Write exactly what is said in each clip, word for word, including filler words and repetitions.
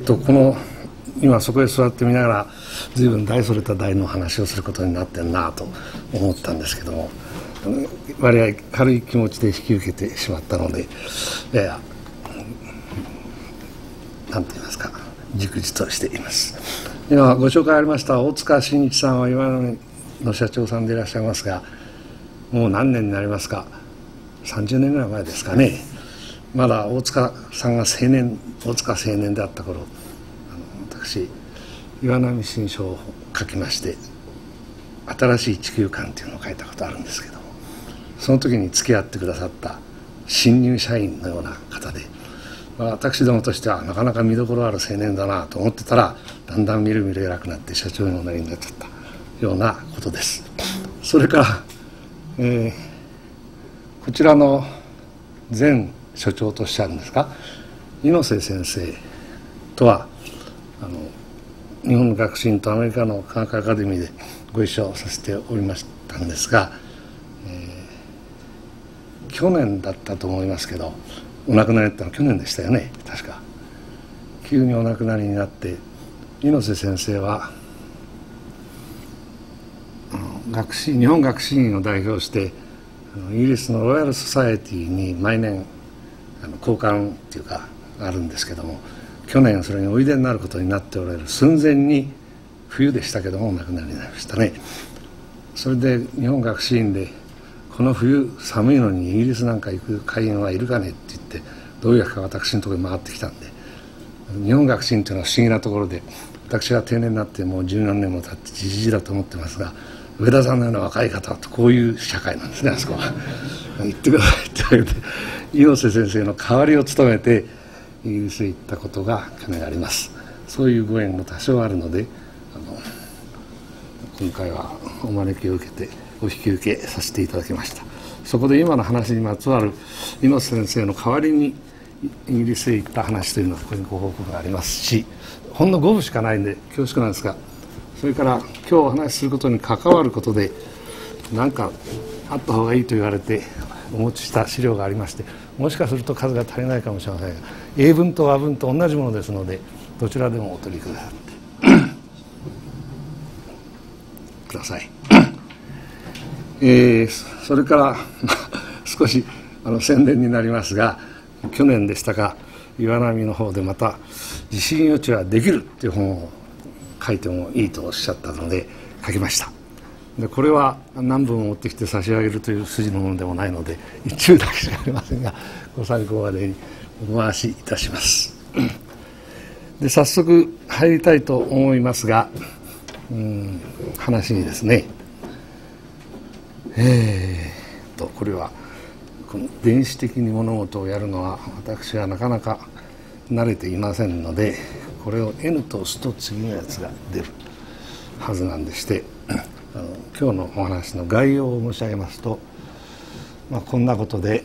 とこの今そこへ座ってみながら随分大それた題の話をすることになってるなと思ったんですけども、割合軽い気持ちで引き受けてしまったので、やや何て言いますか、じくじとしています。今ご紹介ありました大塚伸一さんは岩波の社長さんでいらっしゃいますが、もう何年になりますか、さんじゅうねんぐらい前ですかね。まだ大塚さんが青年大塚青年であった頃、あの私岩波新書を書きまして、新しい地球観というのを書いたことあるんですけども、その時に付き合ってくださった新入社員のような方で、私どもとしてはなかなか見どころある青年だなと思ってたら、だんだんみるみる偉くなって社長におなりになっちゃったようなことです。それから、えー、こちらの前所長とおっしゃるんですか、猪瀬先生とはあの日本の学士院とアメリカの科学アカデミーでご一緒させておりましたんですが、えー、去年だったと思いますけど、お亡くなりになったのは去年でしたよね、確か。急にお亡くなりになって、猪瀬先生は学士日本学士院を代表してイギリスのロイヤル・ソサエティに毎年あの交換っていうかあるんですけども、去年それにおいでになることになっておられる寸前に、冬でしたけどもお亡くなりになりましたね。それで日本学士院でこの冬寒いのにイギリスなんか行く会員はいるかねって言って、どういうわけか私のところに回ってきたんで、日本学士院というのは不思議なところで、私は定年になってもう十何年も経ってじじじだと思ってますが、上田さんのような若い方とこういう社会なんですね、あそこは。言ってくださいって言われて、猪瀬先生の代わりを務めてイギリスへ行ったことが去年あります。そういうご縁も多少あるので、あの今回はお招きを受けてお引き受けさせていただきました。そこで今の話にまつわる猪瀬先生の代わりにイギリスへ行った話というのはここにご報告がありますし、ほんのごふしかないんで恐縮なんですが、それから今日お話しすることに関わることで何かあった方がいいと言われてお持ちした資料がありまして、もしかすると数が足りないかもしれませんが、英文と和文と同じものですので、どちらでもお取りくださってください。えー、それから少しあの宣伝になりますが、去年でしたか、岩波の方でまた「地震予知はできる」っていう本を書いてもいいとおっしゃったので書きました。でこれは何本持ってきて差し上げるという筋のものでもないので一中だけしかありませんが、ご参考までにお回しいたします。で早速入りたいと思いますが、うん話にですね、えー、とこれはこの電子的に物事をやるのは私はなかなか慣れていませんので、これを N と押すと次のやつが出るはずなんでして、あの今日のお話の概要を申し上げますと、まあ、こんなことで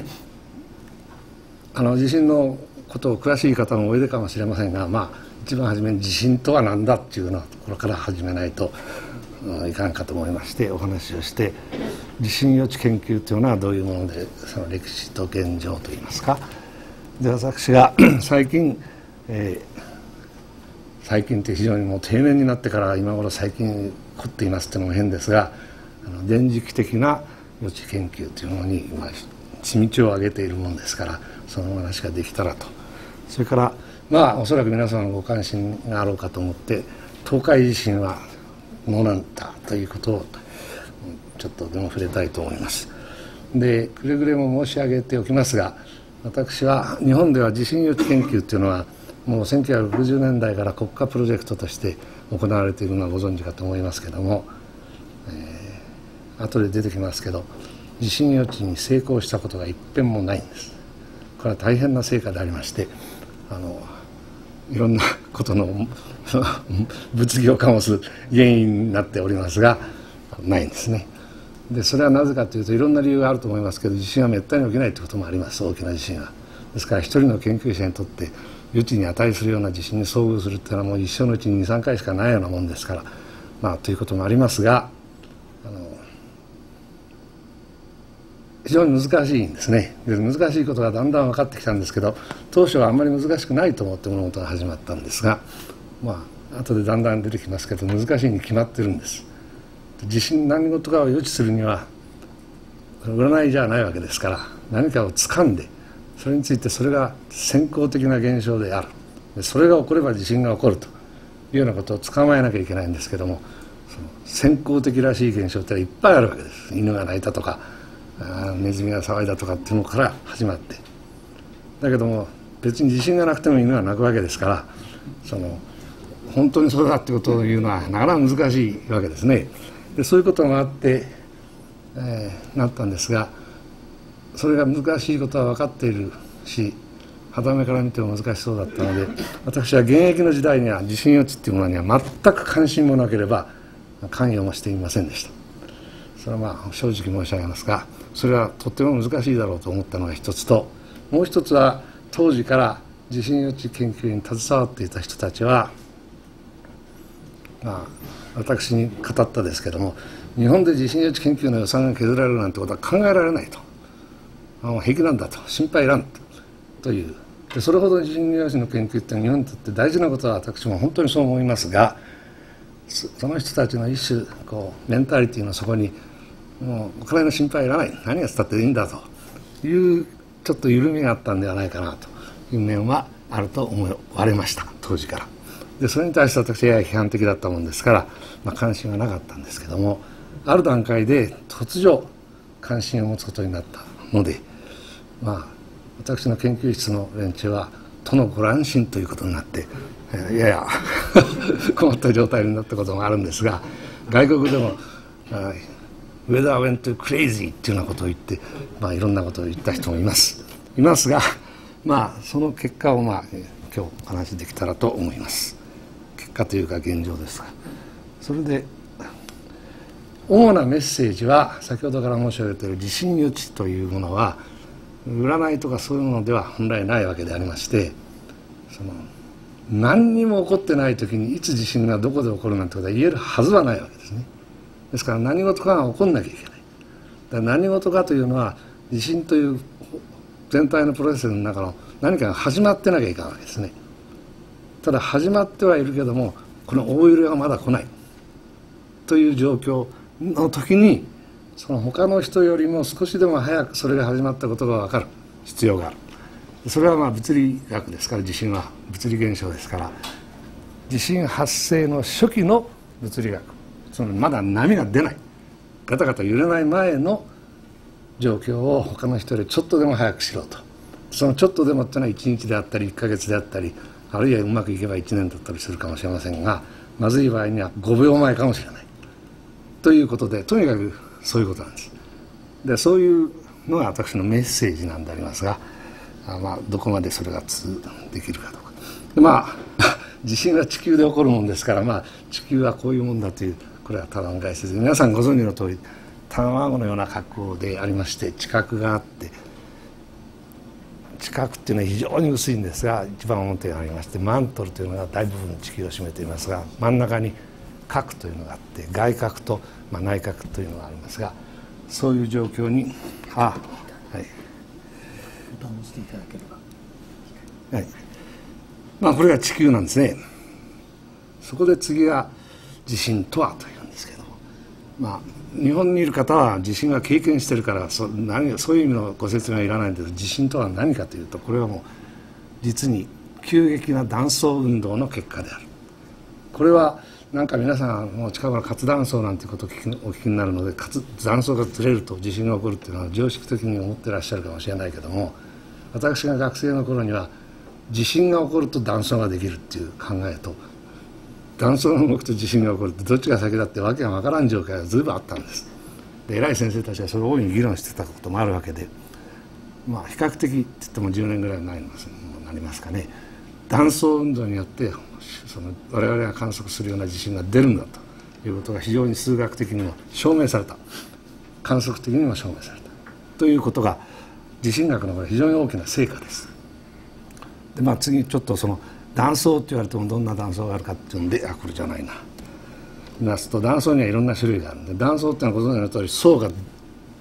あの地震のことを詳しい方もおいでかもしれませんが、まあ、一番初めに地震とは何だっていうようなところから始めないといかんかと思いましてお話をして、地震予知研究というのはどういうもので、その歴史と現状といいますか、で私が最近、えー、最近って非常にもう定年になってから今頃最近凝っていますっていうのも変ですが、あの電磁気的な予知研究というものに今道を挙げているものですから、その話ができたらと。それからまあおそらく皆様のご関心があろうかと思って、東海地震はどうなんだということをちょっとでも触れたいと思います。でくれぐれも申し上げておきますが、私は日本では地震予知研究というのはもうせんきゅうひゃくろくじゅうねんだいから国家プロジェクトとして行われているのはご存知かと思いますけども、えー、後で出てきますけど、地震予知に成功したことが一遍もないんです。これは大変な成果でありまして、あのいろんなことの物議を醸す原因になっておりますが、ないんですね。でそれはなぜかというと、いろんな理由があると思いますけど、地震はめったに起きないということもあります。大きな地震は。ですから一人の研究者にとって予知に値するような地震に遭遇するというのはもう一生のうちににさんかいしかないようなもんですから、まあということもありますが、あの非常に難しいんですね。で難しいことがだんだん分かってきたんですけど、当初はあんまり難しくないと思って物事が始まったんですが、まあ後でだんだん出てきますけど、難しいに決まってるんです。地震何事かを予知するには占いじゃないわけですから、何かを掴んでそれについてそれが先行的な現象である、でそれが起これば地震が起こるというようなことを捕まえなきゃいけないんですけども、その先行的らしい現象っていっぱいあるわけです。犬が鳴いたとかネズミが騒いだとかっていうのから始まって、だけども別に地震がなくても犬が鳴くわけですから、その本当にそうだってことを言うのはなかなか難しいわけですね。でそういうことがあって、えー、なったんですが、それが難しいことは分かっているし、傍目から見ても難しそうだったので、私は現役の時代には地震予知っていうものには全く関心もなければ関与もしていませんでした。それはまあ正直申し上げますが、それはとっても難しいだろうと思ったのが一つと、もう一つは当時から地震予知研究に携わっていた人たちは、まあ私に語ったですけども、日本で地震予知研究の予算が削られるなんてことは考えられないと、もう平気なんだと、心配いらんという。でそれほど地震予知の研究って日本にとって大事なことは私も本当にそう思いますが、その人たちの一種こうメンタリティーのそこに、もうお金の心配いらない、何がしたっていいんだというちょっと緩みがあったんではないかなという面はあると思われました、当時から。でそれに対して私は批判的だったもんですから、まあ、関心はなかったんですけども、ある段階で突如関心を持つことになったので、まあ私の研究室の連中は都のご乱心ということになって、いやや困った状態になったこともあるんですが、外国でも「Weather went crazy」っていうようなことを言って、まあ、いろんなことを言った人もいますいますが、まあその結果を、まあ、今日お話しできたらと思います。結果というか現状ですが、それで主なメッセージは先ほどから申し上げている地震予知というものは占いとかそういうものでは本来ないわけでありまして、その何にも起こってない時にいつ地震がどこで起こるなんてことは言えるはずはないわけですね。ですから何事かが起こんなきゃいけない。だから何事かというのは地震という全体のプロセスの中の何かが始まってなきゃいかんわけですね。ただ始まってはいるけども、この大揺れがまだ来ないという状況の時に、その他の人よりも少しでも早くそれが始まったことが分かる必要がある。それはまあ物理学ですから、地震は物理現象ですから、地震発生の初期の物理学、そのまだ波が出ない、ガタガタ揺れない前の状況を他の人よりちょっとでも早くしろと。そのちょっとでもっていうのはいちにちであったりいっかげつであったり、あるいはうまくいけばいちねんだったりするかもしれませんが、まずい場合にはごびょうまえかもしれないということで、とにかくそういうことなんです。でそういうのが私のメッセージなんでありますが、あまあどこまでそれが通できるかどうか。でまあ地震は地球で起こるもんですから、まあ地球はこういうもんだという、これは多段解説で、皆さんご存知の通り卵のような格好でありまして、地殻があって、地殻っていうのは非常に薄いんですが、一番表がありまして、マントルというのが大部分地球を占めていますが、真ん中に核というのがあって、外核と、まあ、内核というのがありますが、そういう状況に、あ、はい、 ボタンを押していただければ、 はい、まあこれが地球なんですね。そこで次は地震とはというんですけども、まあ日本にいる方は地震は経験してるから、そ何そういう意味のご説明はいらないんですが、地震とは何かというと、これはもう実に急激な断層運動の結果である。これはなんか皆さんもう近頃活断層なんていうことを聞きお聞きになるので、断層がずれると地震が起こるっていうのは常識的に思ってらっしゃるかもしれないけども、私が学生の頃には地震が起こると断層ができるっていう考えと、断層が動くと地震が起こるってどっちが先だってわけが分からん状況が随分あったんです。で偉い先生たちはそれを大いに議論してたこともあるわけで、まあ比較的って言ってもじゅうねんぐらいになりますなりますかね、断層運動によってその我々が観測するような地震が出るんだということが非常に数学的にも証明された、観測的にも証明されたということが地震学の非常に大きな成果です。でまあ次ちょっとその断層って言われてもどんな断層があるかっていうんで、あこれじゃないな、見ますと断層にはいろんな種類があるんで、断層っていうのはご存知の通り層が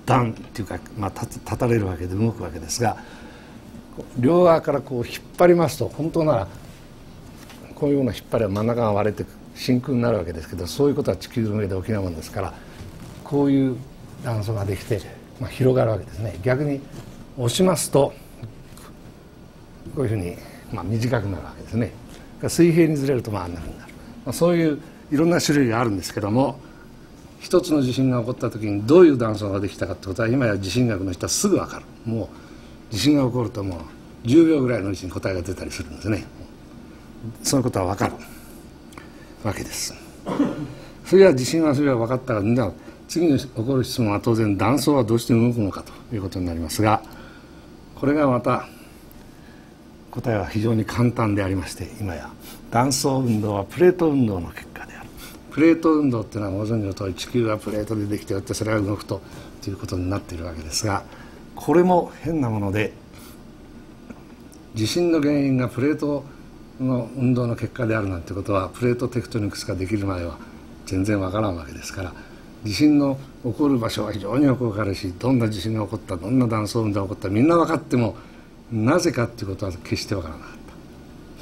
段っていうか、まあ、立立たれるわけで動くわけですが、両側からこう引っ張りますと、本当ならこういうような引っ張りは真ん中が割れて真空になるわけですけど、そういうことは地球の上で起きないものですから、こういう断層ができて、まあ、広がるわけですね。逆に押しますとこういうふうに、まあ、短くなるわけですね。水平にずれるとまああんなふうになる、まあ、そういういろんな種類があるんですけども、一つの地震が起こった時にどういう断層ができたかってことは今や地震学の人はすぐ分かる。もう地震が起こるともうじゅうびょうぐらいのうちに答えが出たりするんですね。そういうことは分かるわけです。それでは地震はそれは分かったら、みんな次に起こる質問は当然断層はどうして動くのかということになりますが、これがまた答えは非常に簡単でありまして、今や断層運動はプレート運動の結果である。プレート運動っていうのはご存知の通り、地球はプレートでできておって、それが動くとということになっているわけですが、これも変なもので、地震の原因がプレートの運動の結果であるなんてことは、プレートテクトニクスができる前は全然わからんわけですから、地震の起こる場所は非常によくわかるし、どんな地震が起こった、どんな断層運動が起こった、みんな分かってもなぜかっていうことは決してわからなかった。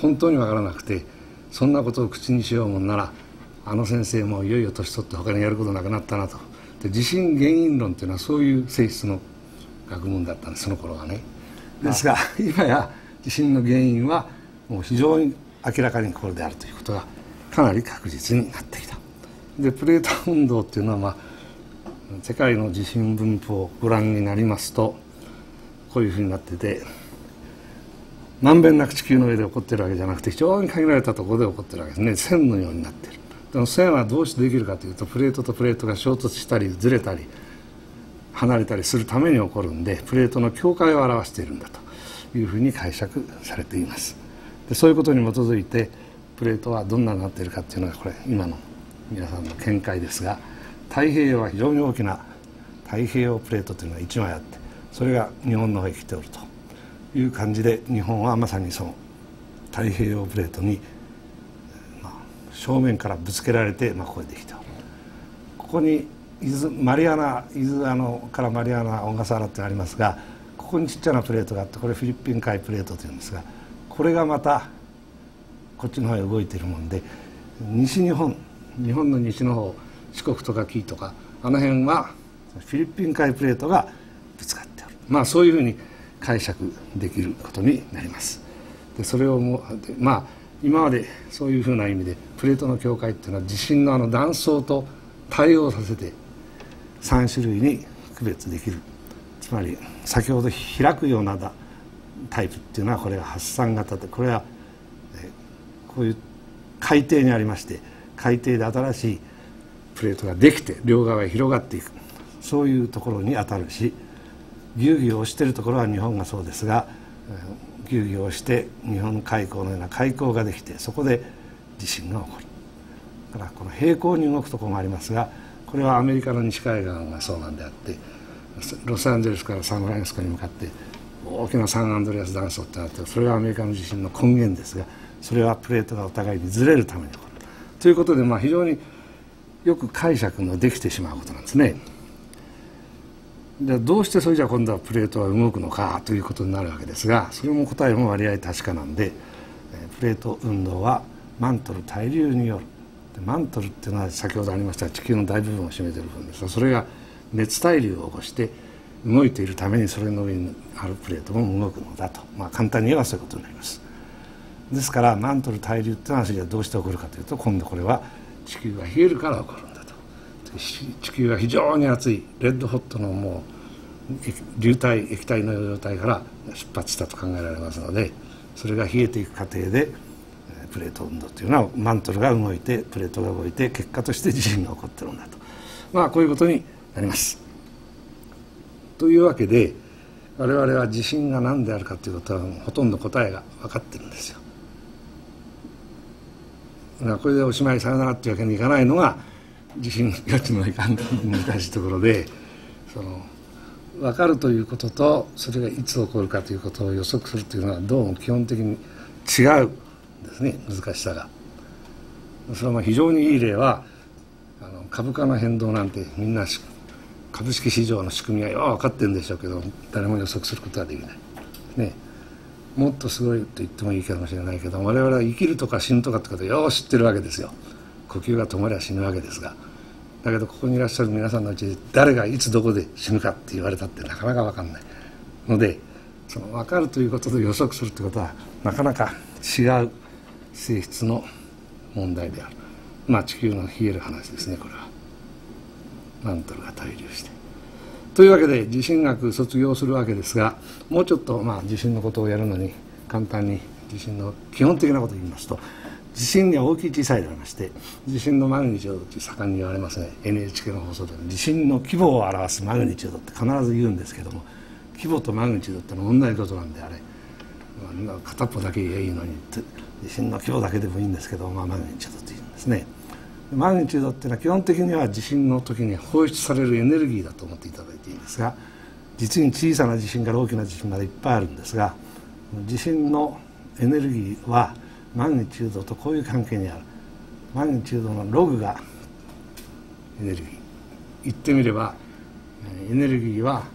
本当にわからなくて、そんなことを口にしようもんなら、あの先生もいよいよ年取って他にやることなくなったなと。で、地震原因論っていうのはそういう性質の学問だったんです、その頃はね。ですが今や地震の原因はもう非常に明らかにこれであるということがかなり確実になってきた。で、プレート運動っていうのは、まあ、世界の地震分布をご覧になりますとこういうふうになってて、まんべんなく地球の上で起こっているわけじゃなくて、非常に限られたところで起こっているわけですね。線のようになっている。でも線はどうしてできるかというと、プレートとプレートが衝突したりずれたり離れたりするために起こるんで、プレートの境界を表しているんだというふうに解釈されています。で、そういうことに基づいてプレートはどんなになっているかというのがこれ今の皆さんの見解ですが、太平洋は非常に大きな太平洋プレートというのがいちまいあって、それが日本の方へ来ておるという感じで、日本はまさにその太平洋プレートに、まあ、正面からぶつけられて、まあ、ここへできておる。ここに伊豆マリアナ伊豆あのからマリアナ小笠原ってありますが、ここにちっちゃなプレートがあって、これフィリピン海プレートというんですが、これがまたこっちの方へ動いているもんで、西日本日本の西の方、四国とか紀伊とかあの辺はフィリピン海プレートがぶつかっておる。まあそういうふうに解釈できることになります。で、それをもうまあ今までそういうふうな意味でプレートの境界っていうのは地震のあの断層と対応させてさん種類に区別できる。つまり先ほど開くようなタイプっていうのはこれが発散型で、これはこういう海底にありまして、海底で新しいプレートができて両側へ広がっていく、そういうところに当たるし、ぎゅうぎゅう押しているところは日本がそうですが、ぎゅうぎゅう押して日本海溝のような海溝ができて、そこで地震が起こる。だからこの平行に動くところもありますが、これはアメリカの西海岸がそうなんであって、ロサンゼルスからサンフランシスコに向かって大きなサンアンドレアス断層ってなって、それがアメリカの地震の根源ですが、それはプレートがお互いにずれるために起こるということで、まあ非常によく解釈のできてしまうことなんですね。で、どうしてそれじゃ今度はプレートは動くのかということになるわけですが、それも答えも割合確かなんで、プレート運動はマントル対流による。で、マントルっていうのは先ほどありました地球の大部分を占めている部分ですが、それが熱対流を起こして動いているために、それの上にあるプレートも動くのだと、まあ簡単に言えばそういうことになります。ですからマントル対流っていうのはそれはどうして起こるかというと、今度これは地球が冷えるから起こるんだと。地球が非常に熱いレッドホットのもう流体液体の状態から出発したと考えられますので、それが冷えていく過程でプレート運動というのはマントルが動いてプレートが動いて、結果として地震が起こっているんだと、まあこういうことになります。というわけで我々は地震が何であるかということはほとんど答えが分かってるんですよ。これでおしまいさよならっていうわけにいかないのが地震予知のいかん難しいところで、その分かるということとそれがいつ起こるかということを予測するというのはどうも基本的に違うんですね、難しさが。それはまあ非常にいい例はあの株価の変動なんてみんな株式市場の仕組みはよう分かってるんでしょうけど誰も予測することはできないね。もっとすごいと言ってもいいかもしれないけど我々は生きるとか死ぬとかってことをよう知ってるわけですよ。呼吸が止まりゃ死ぬわけですが、だけどここにいらっしゃる皆さんのうちで誰がいつどこで死ぬかって言われたってなかなか分かんないので、その分かるということで予測するということはなかなか違う性質の問題である。まあ地球の冷える話ですね。これはマントルが滞留してというわけで地震学卒業するわけですが、もうちょっとまあ地震のことをやるのに簡単に地震の基本的なことを言いますと、地震には大きい小さいでありまして、地震のマグニチュードって盛んに言われますね。 エヌエイチケー の放送で地震の規模を表すマグニチュードって必ず言うんですけども、規模とマグニチュードってのは同じことなんで、あれ、まあ、片っぽだけ言えばいいのに地震の規模だけでもいいんですけど、まあ、マグニチュードって言うんですね。マグニチュードっていうのは基本的には地震の時に放出されるエネルギーだと思っていただいていいんですが、実に小さな地震から大きな地震までいっぱいあるんですが、地震のエネルギーはマグニチュードとこういう関係にある。マグニチュードのログがエネルギー、言ってみればエネルギーは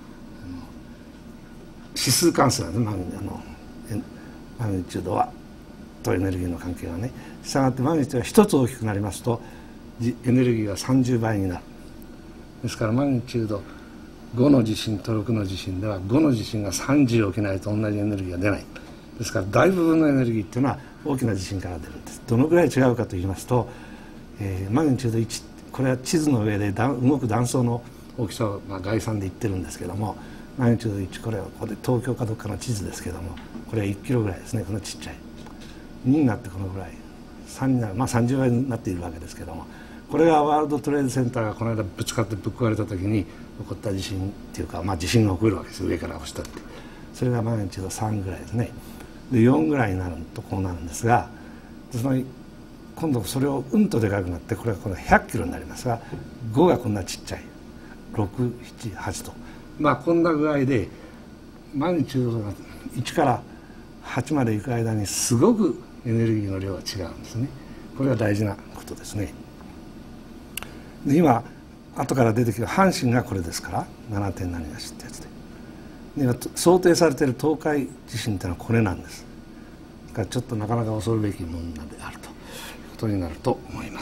指数関数なんです。マグニあのマグニチュードはとエネルギーの関係はね。したがってマグニチュードが一つ大きくなりますとエネルギーはさんじゅうばいになる。ですからマグニチュードごの地震とろくの地震ではごの地震がさんじゅう起きないと同じエネルギーが出ない。ですから大部分のエネルギーっていうのは大きな地震から出るんです。どのぐらい違うかと言いますと、えー、マグニチュードいち、これは地図の上で動く断層の大きさを、まあ、概算で言ってるんですけども、マグニチュードいち、これはここで東京かどっかの地図ですけども、これはいちキロぐらいですね。このちっちゃいにになってこのぐらい、さんになる、まあさんじゅうばいになっているわけですけども、これがワールドトレードセンターがこの間ぶつかってぶっ壊れた時に起こった地震っていうか、まあ、地震が起こるわけです。上から押したって、それがマグニチュードさんぐらいですね。でよんぐらいになるとこうなるんですが、その今度それをうんとでかくなって、これはこのひゃっキロになりますが、ごがこんなちっちゃいろく、なな、はちと、まあこんな具合でマグニチュードがいちからはちまで行く間にすごくエネルギーの量が違うんですね。これは大事なことですね。で今後から出てきる阪神がこれですから なな. 点何がしってやつで、で想定されている東海地震というのはこれなんです。だからちょっとなかなか恐るべきものであるということになると思います。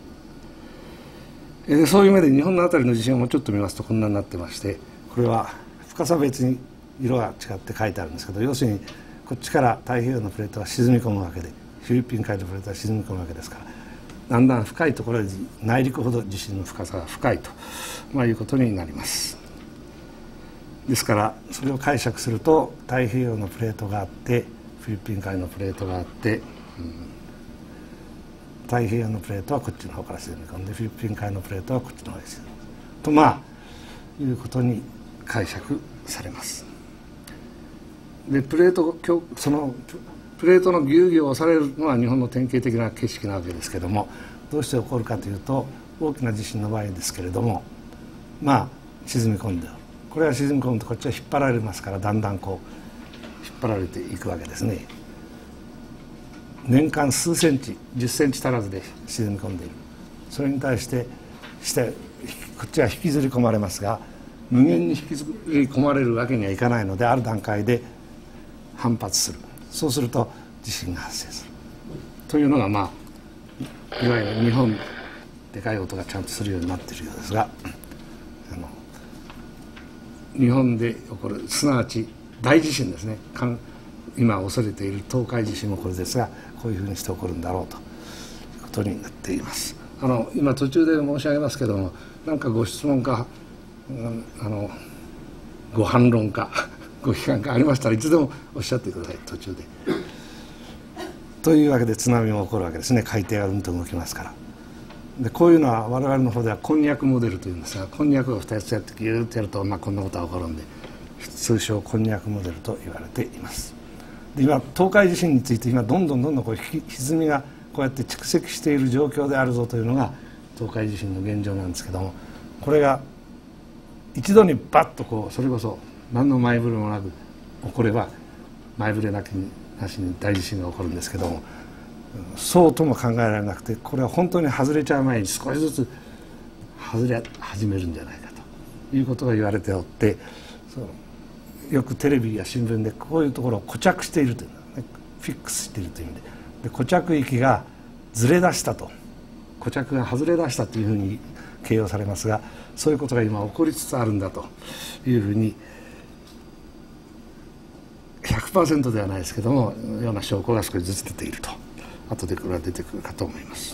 でそういう目で日本の辺りの地震をもうちょっと見ますとこんなになってまして、これは深さ別に色が違って書いてあるんですけど、要するにこっちから太平洋のプレートが沈み込むわけで、フィリピン海のプレートが沈み込むわけですから、だんだん深いところで内陸ほど地震の深さが深いと、まあ、いうことになります。ですからそれを解釈すると太平洋のプレートがあってフィリピン海のプレートがあって、うん、太平洋のプレートはこっちの方から沈み込んでフィリピン海のプレートはこっちの方に沈み込むと、まあいうことに解釈されます。でプレートそのプレートのぎゅうぎゅう押されるのは日本の典型的な景色なわけですけども、どうして起こるかというと大きな地震の場合ですけれども、まあ沈み込んで、これは沈み込むとこっちは引っ張られますから、だんだんこう引っ張られていくわけですね。年間数センチじゅっセンチ足らずで沈み込んでいる。それに対してしてこっちは引きずり込まれますが、無限に引きずり込まれるわけにはいかないので、ある段階で反発する。そうすると地震が発生するというのが、まあいわゆる日本でかい音がちゃんとするようになっているようですが、あの日本で起こるすなわち大地震ですね。今恐れている東海地震もこれですが、こういうふうにして起こるんだろうということになっています。あの今途中で申し上げますけども、何かご質問かあのご反論かご批判がありましたらいつでもおっしゃってください、途中で。というわけで津波も起こるわけですね。海底がうんと動きますから。でこういうのは我々の方ではこんにゃくモデルというんですが、こんにゃくをふたつやってギューッとやると、まあ、こんなことが起こるんで、通称こんにゃくモデルと言われています。で今東海地震について今どんどんどんどんこう歪みがこうやって蓄積している状況であるぞというのが東海地震の現状なんですけども、これが一度にバッとこうそれこそ何の前触れもなく起これば前触れなきなしに大地震が起こるんですけども、そうとも考えられなくて、これは本当に外れちゃう前に少しずつ外れ始めるんじゃないかいうことが言われておって、そのよくテレビや新聞でこういうところを固着しているというのは、ね、フィックスしているという意味で、で固着域がずれ出したと、固着が外れ出したというふうに形容されますが、そういうことが今起こりつつあるんだというふうに ひゃくパーセント ではないですけどもような証拠が少しずつ出ていると、後でこれは出てくるかと思います。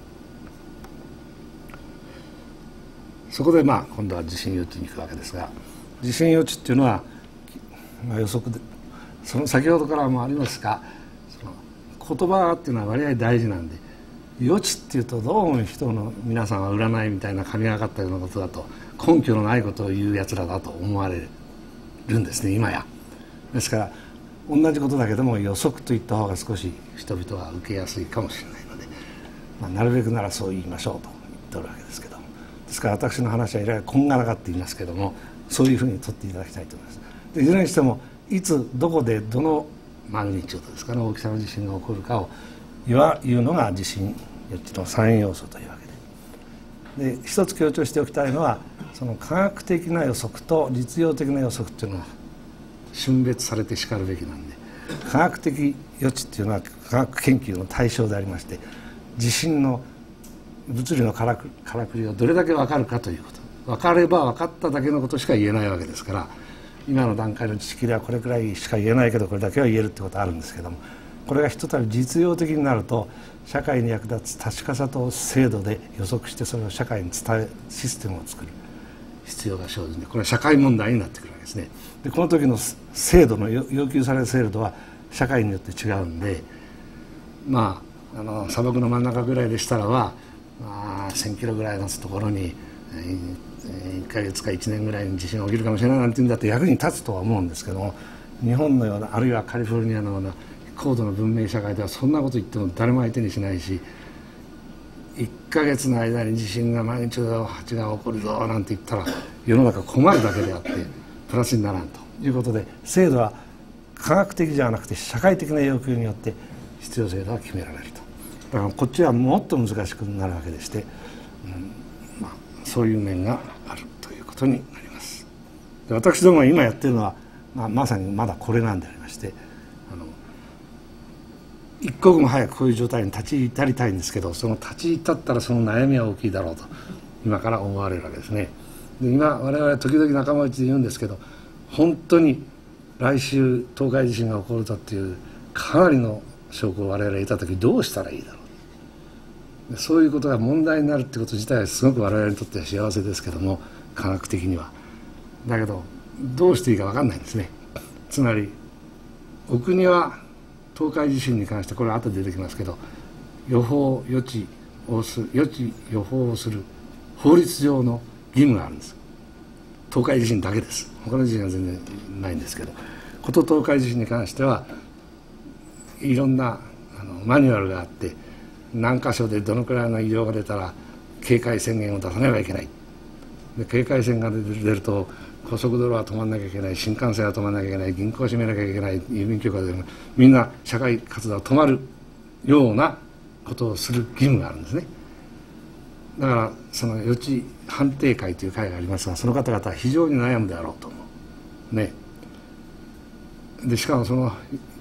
そこでまあ今度は地震予知に行くわけですが、地震予知っていうのは、まあ、予測でその先ほどからもありますが、その言葉っていうのは割合大事なんで、予知っていうとどうも人の皆さんは占いみたいな神がかったようなことだと、根拠のないことを言うやつらだと思われるんですね今や。ですから同じことだけども予測といった方が少し人々は受けやすいかもしれないので、まあ、なるべくならそう言いましょうと言っておるわけですけども、ですから私の話はいろいろこんがらがっていますけども、そういうふうに取っていただきたいと思います。でいずれにしてもいつどこでどのマグニチュードですかね、大きさの地震が起こるかを言うのが地震予知の三要素というわけで、で一つ強調しておきたいのは、その科学的な予測と実用的な予測というのは峻別されてしかるべきなんで、科学的予知っていうのは科学研究の対象でありまして、地震の物理のからくからくりをどれだけ分かるかということ、分かれば分かっただけのことしか言えないわけですから、今の段階の知識ではこれくらいしか言えないけどこれだけは言えるってことはあるんですけども、これがひとたび実用的になると社会に役立つ確かさと精度で予測して、それを社会に伝えシステムを作る必要が生じて、これは社会問題になってくるわけですね。でこの時の精度の要求される精度は社会によって違うんで、まああの砂漠の真ん中ぐらいでしたらは、まあ、せんキロぐらいのところにいっかげつかいちねんぐらいに地震が起きるかもしれないなんていうんだって役に立つとは思うんですけども、日本のようなあるいはカリフォルニアのような高度な文明社会ではそんなこと言っても誰も相手にしないし、いっかげつの間に地震がマグニチュードはちが起こるぞなんて言ったら世の中困るだけであってプラスにならんということで、精度は科学的じゃなくて社会的な要求によって必要精度は決められると。だからこっちはもっと難しくなるわけでして、うんまあ、そういう面があるということになります。で私どもが今やってるのは、まあ、まさにまだこれなんでありまして、あの一刻も早くこういう状態に立ち至りたいんですけど、その立ち至ったらその悩みは大きいだろうと今から思われるわけですね。で今我々時々仲間内で言うんですけど、本当に来週東海地震が起こるとっていうかなりの証拠を我々が得た時どうしたらいいだろう。そういうことが問題になるってこと自体はすごく我々にとっては幸せですけども、科学的にはだけどどうしていいか分かんないんですね。つまりお国は東海地震に関して、これは後で出てきますけど、予報予知をする予知予報をする法律上の義務があるんです。東海地震だけです。他の地震は全然ないんですけど、こと東海地震に関してはいろんなあのマニュアルがあって、何箇所でどのくらいの異常が出たら警戒宣言を出さねばいけない。で警戒宣言が出ると高速道路は止まらなきゃいけない、新幹線は止まらなきゃいけない、銀行を閉めなきゃいけない、郵便局はみんな社会活動が止まるようなことをする義務があるんですね。だからその予知判定会という会がありますが、その方々は非常に悩むであろうと思うね。でしかもその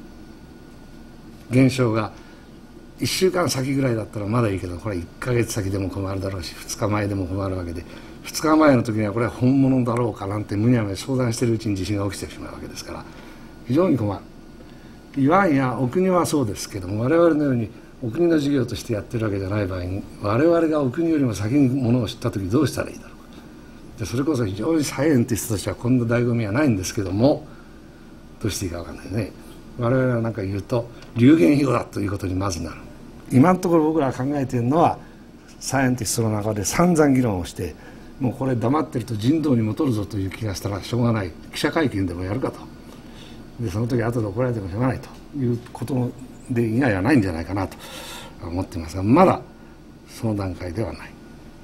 現象がいっしゅうかん先ぐらいだったらまだいいけど、これいっかげつ先でも困るだろうし、ふつかまえでも困るわけで、ふつかまえの時にはこれは本物だろうかなんてむにゃむにゃ相談しているうちに地震が起きてしまうわけですから、非常に困る。いわんやお国はそうですけども、我々のようにお国の事業としてやってるわけじゃない場合に、我々がお国よりも先にものを知った時どうしたらいいだろうか。でそれこそ非常にサイエンティストとしてはこんな醍醐味はないんですけども、どうしていいか分かんないね。我々は何か言うと流言飛語だということにまずなる。今のところ僕らが考えているのは、サイエンティストの中で散々議論をして、もうこれ黙ってると人道にもとるぞという気がしたらしょうがない、記者会見でもやるかと。でその時後で怒られてもしょうがないということで以外はないんじゃないかなと思っていますが、まだその段階ではない。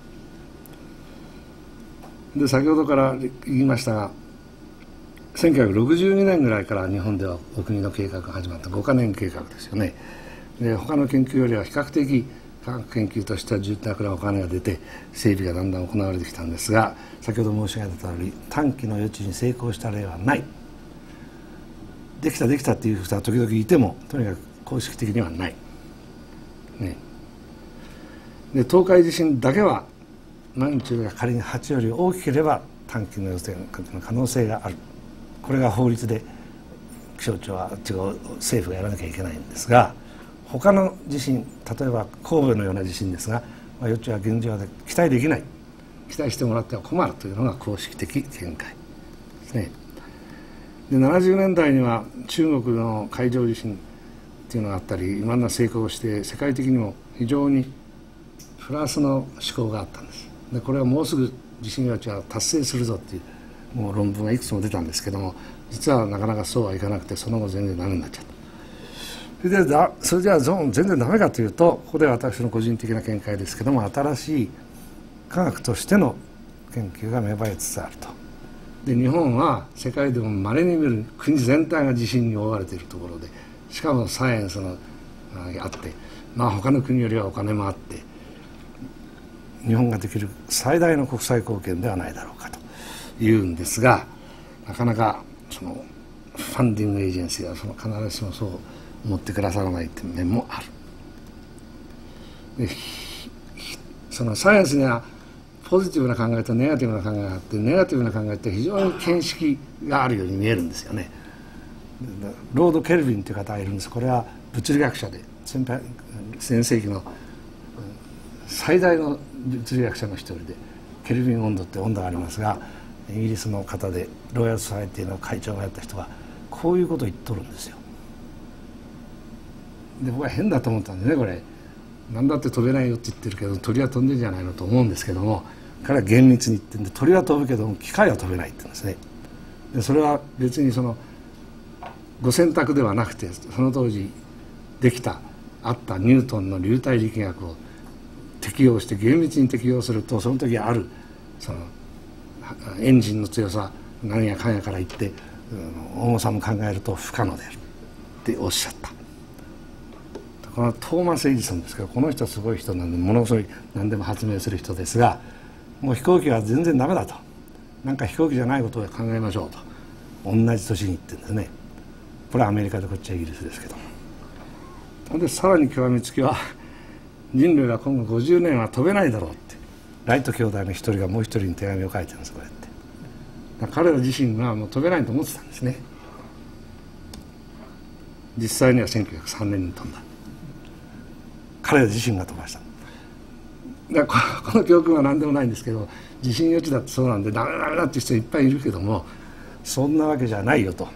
で先ほどから言いましたが、せんきゅうひゃくろくじゅうにねんぐらいから日本ではお国の計画が始まったごかねん計画ですよね。で他の研究よりは比較的科学研究としては重大なお金が出て整備がだんだん行われてきたんですが、先ほど申し上げた通り短期の予知に成功した例はない。できたできたっていう人は時々いてもとにかく公式的にはない、ね、で東海地震だけはマグニチュードが仮にはちより大きければ短期の予定の可能性がある。これが法律で気象庁は違う政府がやらなきゃいけないんですが、他の地震、例えば神戸のような地震ですが、まあ、予知は現状で期待できない、期待してもらっては困るというのが公式的見解ですね。でななじゅうねんだいには中国の海上地震っていうのがあったり、いろんな成功して世界的にも非常にプラスの思考があったんです。でこれはもうすぐ地震予知は達成するぞっていうもう論文がいくつも出たんですけども、実はなかなかそうはいかなくて、その後全然ダメになっちゃった。それでだそれじゃあ全然ダメかというと、ここでは私の個人的な見解ですけども、新しい科学としての研究が芽生えつつあると。で日本は世界でも稀に見る国全体が地震に覆われているところで、しかもサイエンスのあって、まあ他の国よりはお金もあって日本ができる最大の国際貢献ではないだろうかというんですが、なかなかそのファンディングエージェンシーはその必ずしもそう思ってくださらないという面もある。でそのサイエンスにはポジティブな考えとネガティブな考えがあって、ネガティブな考えって非常に見識があるように見えるんですよね。ロード・ケルビンという方がいるんです。これは物理学者で前世紀の最大の物理学者の一人で、ケルビン温度って温度がありますが、イギリスの方でロイヤル・ソサエティの会長がやった人がこういうことを言っとるんですよ。で僕は変だと思ったんでね、これ何だって飛べないよって言ってるけど鳥は飛んでるんじゃないのと思うんですけども、彼は厳密に言ってるんで、鳥は飛ぶけども機械は飛べないって言うんですね。でそれは別にそのご選択ではなくて、その当時できたあったニュートンの流体力学を適用して厳密に適用すると、その時あるそのエンジンの強さ何やかんやから言って、うん、重さも考えると不可能であるっておっしゃった。このトーマス・エジソンですけど、この人はすごい人なんで、ものすごい何でも発明する人ですが、もう飛行機は全然ダメだと、なんか飛行機じゃないことを考えましょうと同じ年に言ってるんですね。これはアメリカでこっちはイギリスですけども。でさらに極めつきは人類は今後ごじゅうねんは飛べないだろうって、ライト兄弟の一人がもう一人に手紙を書いてるんです。こうやってだから彼ら自身がもう飛べないと思ってたんですね。実際にはせんきゅうひゃくさんねんに飛んだ。彼ら自身が飛ばした。だからこの教訓は何でもないんですけど、地震予知だってそうなんでダメダメだっていう人いっぱいいるけども、そんなわけじゃないよと、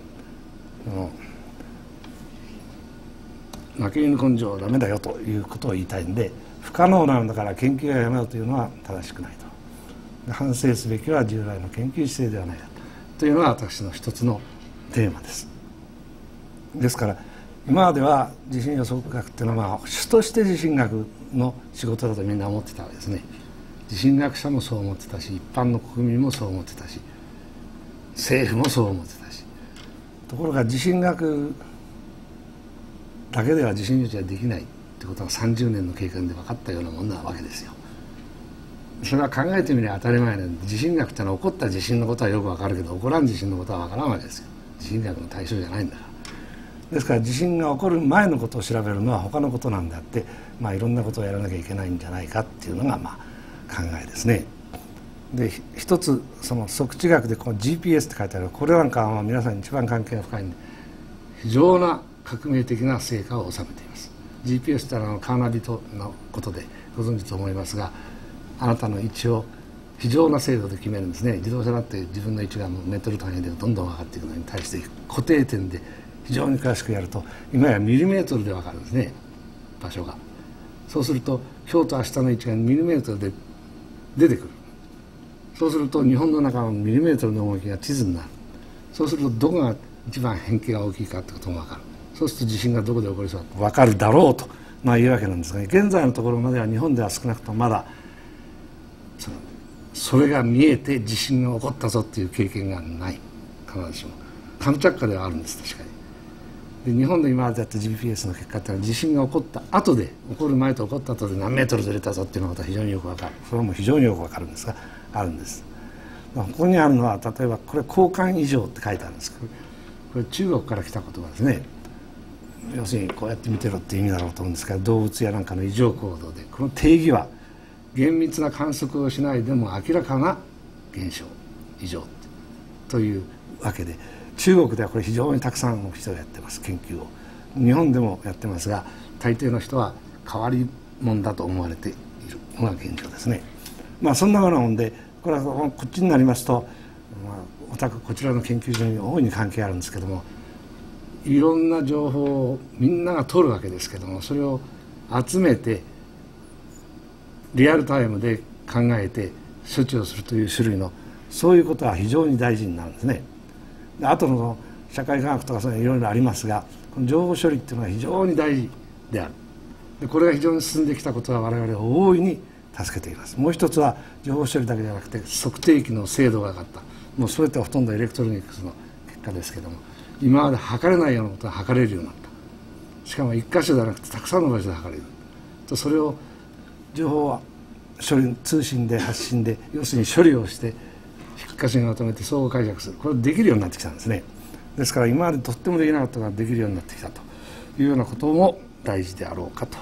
負け犬根性はダメだよということを言いたいんで、不可能なんだから研究はやめようというのは正しくないと。反省すべきは従来の研究姿勢ではないかというのが私の一つのテーマです。ですから今までは地震予測学っていうのは、まあ、主として地震学の仕事だとみんな思ってたわけですね。地震学者もそう思ってたし、一般の国民もそう思ってたし、政府もそう思ってたし。ところが地震学だけでは地震予知はできないってことがさんじゅうねんの経験で分かったようなもんなわけですよ。それは考えてみれば当たり前なんで、地震学ってのは起こった地震のことはよく分かるけど、起こらん地震のことは分からんわけですよ。地震学の対象じゃないんだから。ですから地震が起こる前のことを調べるのは他のことなんであって、まあ、いろんなことをやらなきゃいけないんじゃないかっていうのがまあ考えですね。で一つその測地学でこの ジーピーエス って書いてある、これなんかは皆さんに一番関係が深いんで、非常な革命的な成果を収めています。 ジーピーエス ってのはカーナビとのことでご存知と思いますが、あなたの位置を非常な精度で決めるんですね。自動車だって自分の位置がメートル単位でどんどん分かっていくのに対して、固定点で非常に詳しくやると今やミリメートルで分かるんですね、場所が。そうすると今日と明日の位置がミリメートルで出てくる。そうすると日本の中のミリメートルの動きが地図になる。そうするとどこが一番変形が大きいかってことも分かる。そうすると地震がどこで起こりそうか分かるだろうと、まあ、いうわけなんですが、現在のところまでは日本では少なくともまだそのそれが見えて地震が起こったぞっていう経験がない。必ずしもカムチャッカではあるんです。確かにで日本で今までやった ジーピーエス の結果っていうのは地震が起こった後で起こる前と起こった後で何メートルずれたぞっていうのが非常によく分かる。それも非常によく分かるんですがあるんです。ここにあるのは例えばこれ交換異常って書いてあるんですけど、これ中国から来た言葉ですね。要するにこうやって見てろっていう意味だろうと思うんですが、動物やなんかの異常行動でこの定義は厳密な観測をしないでも明らかな現象異常というわけで、中国ではこれ非常にたくさんの人がやってます研究を。日本でもやってますが大抵の人は変わり者だと思われているのが現状ですね。まあそんなようなもんで、これはこっちになりますと、まあ、おたくこちらの研究所に大いに関係あるんですけども、いろんな情報をみんなが取るわけですけども、それを集めてリアルタイムで考えて処置をするという種類のそういうことは非常に大事になるんですね。であとの社会科学とかそういうのいろいろありますが、この情報処理っていうのは非常に大事である。でこれが非常に進んできたことは我々を大いに助けています。もう一つは情報処理だけじゃなくて測定器の精度が上がった。もうそれってほとんどエレクトロニクスの結果ですけども、今まで測れないようなことが測れるようになった。しかも一箇所じゃなくてたくさんの場所で測れると、それを情報は処理通信で発信で要するに処理をして一箇所にまとめて相互解釈する、これできるようになってきたんですね。ですから今までとってもできなかったのができるようになってきたというようなことも大事であろうかと。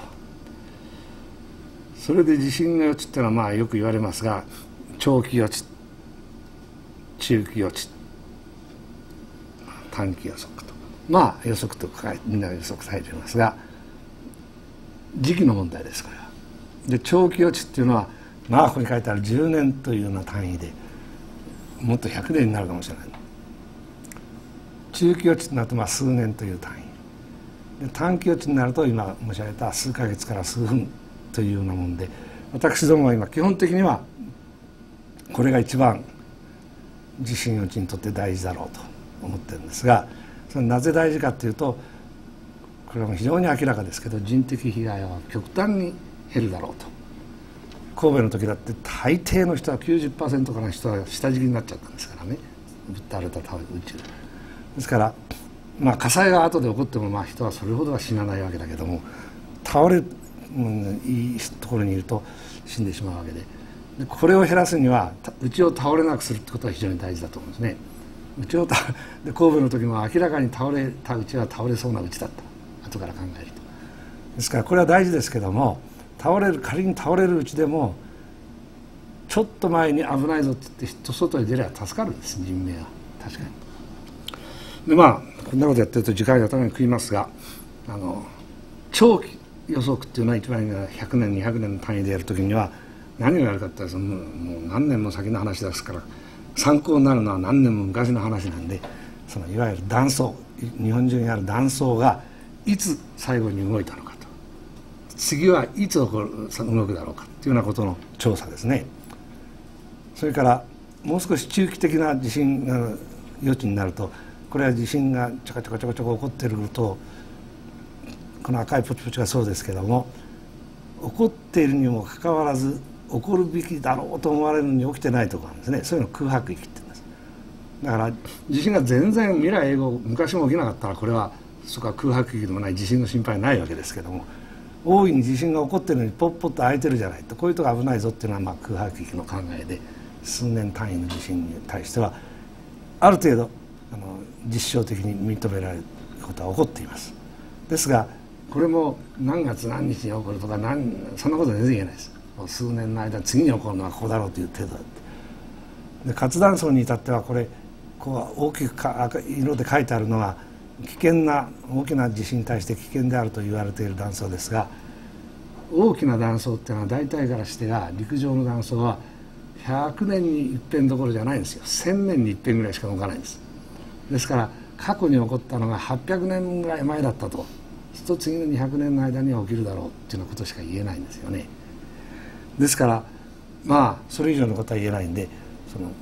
それで地震の予知っていうのはまあよく言われますが、長期予知、中期予知、短期予測と、まあ予測とかみんなが予測されていますが、時期の問題ですこれは。で長期予知っていうのはまあここに書いてあるじゅうねんというような単位でもっとひゃくねんになるかもしれない。中期予知になるとまあ数年という単位で、短期予知になると今申し上げた数ヶ月から数分というようなもんで、私どもは今基本的にはこれが一番地震予知にとって大事だろうと思ってるんですが、それなぜ大事かというと、これは非常に明らかですけど人的被害は極端に減るだろうと。神戸の時だって大抵の人は きゅうじゅっパーセント からの人は下敷きになっちゃったんですからね、ぶっ倒れた宇宙ですから、まあ火災が後で起こってもまあ人はそれほどは死なないわけだけども、倒れる、うん、いいところにいると死んでしまうわけで、でこれを減らすには家を倒れなくするってことは非常に大事だと思うんですね。家を倒で神戸の時も明らかに倒れた家は倒れそうな家だった、後から考えると。ですからこれは大事ですけども、倒れる仮に倒れる家でもちょっと前に危ないぞって言って外に出れば助かるんです、人命は。確かに。でまあこんなことやってると時間が頭に食いますが、あの長期予測っていうのは一番ひゃくねんにひゃくねんの単位でやるときには何をやるかっていうと、もう何年も先の話ですから、参考になるのは何年も昔の話なんで、そのいわゆる断層、日本中にある断層がいつ最後に動いたのかと、次はいつ起こる動くだろうかというようなことの調査ですね。それからもう少し中期的な地震の予知になると、これは地震がちょこちょこちょこちょこ起こっていると、この赤いポチポチがそうですけども、起こっているにもかかわらず起こるべきだろうと思われるのに起きてないところなんですね。そういうのを空白域って言うんです。だから地震が全然未来永劫昔も起きなかったら、これはそこは空白域でもない地震の心配ないわけですけども、大いに地震が起こっているのにポッポッと空いてるじゃないと、こういうとこ危ないぞっていうのはまあ空白域の考えで、数年単位の地震に対してはある程度あの実証的に認められることは起こっています。ですがこれも何月何日に起こるとか何そんなこと全然言えないです。もう数年の間次に起こるのはここだろうという程度だって。で活断層に至ってはこれこう大きくか赤色で書いてあるのは危険な大きな地震に対して危険であると言われている断層ですが、大きな断層っていうのは大体からしてが陸上の断層はひゃくねんに一遍どころじゃないんですよ。せんねんに一遍ぐらいしか動かないんです。ですから過去に起こったのがはっぴゃくねんぐらい前だったと、と次のにひゃくねんの間には起きるだろうっていうようなことしか言えないんですよね。ですからまあそれ以上のことは言えないんで、その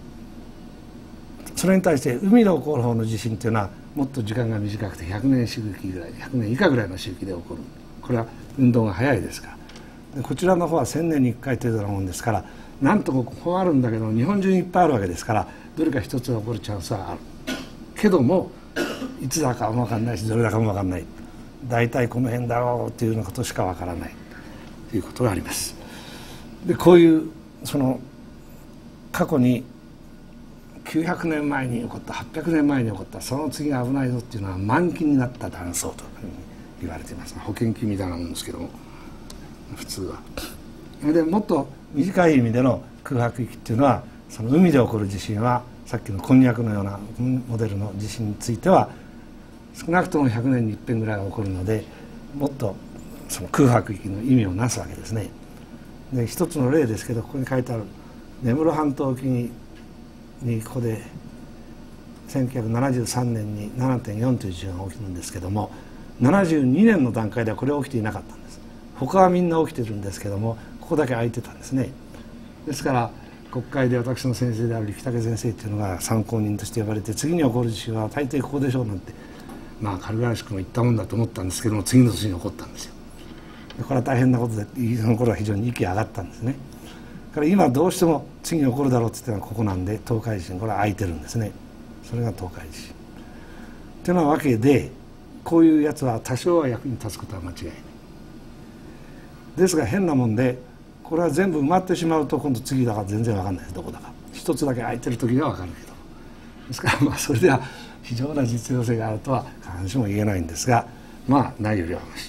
それに対して海の起こる方の地震っていうのはもっと時間が短くてひゃくねん周期ぐらい、ひゃくねん以下ぐらいの周期で起こる。これは運動が早いですから。でこちらの方はせんねんにいっかい程度のもんですから、なんとここあるんだけど日本中にいっぱいあるわけですから、どれか一つが起こるチャンスはあるけども、 いつだかも分かんないしどれだかも分かんない、大体この辺だろうというようなことしか分からないということがあります。でこういうその過去にきゅうひゃくねんまえに起こったはっぴゃくねんまえに起こったその次が危ないぞっていうのは満期になった断層と言われています。保険金みたいなもんですけども普通は。でもっと短い意味での空白域っていうのはその海で起こる地震はさっきのこんにゃくのようなモデルの地震については少なくともひゃくねんに一遍ぐらい起こるのでもっとその空白域の意味をなすわけですね。で一つの例ですけどここに書いてある根室半島沖ににここでせんきゅうひゃくななじゅうさんねんに ななてんよん という地震が起きるんですけどもななじゅうにねんの段階ではこれは起きていなかったんです。他はみんな起きてるんですけどもここだけ空いてたんですね。ですから国会で私の先生である力武先生っていうのが参考人として呼ばれて次に起こる地震は大抵ここでしょうなんてまあ軽々しくも言ったもんだと思ったんですけども次の年に起こったんですよ。これは大変なことでその頃は非常に息上がったんですね。だから今どうしても次に起こるだろうって言ったのはここなんで東海地震これは空いてるんですね。それが東海地震というようなわけでこういうやつは多少は役に立つことは間違いない。ですが変なもんでこれは全部埋まってしまうと今度次だから全然分かんないですどこだか。一つだけ空いてる時には分かるけどですからまあそれでは非常な実用性があるとは必ずしも言えないんですがまあないよりはマシ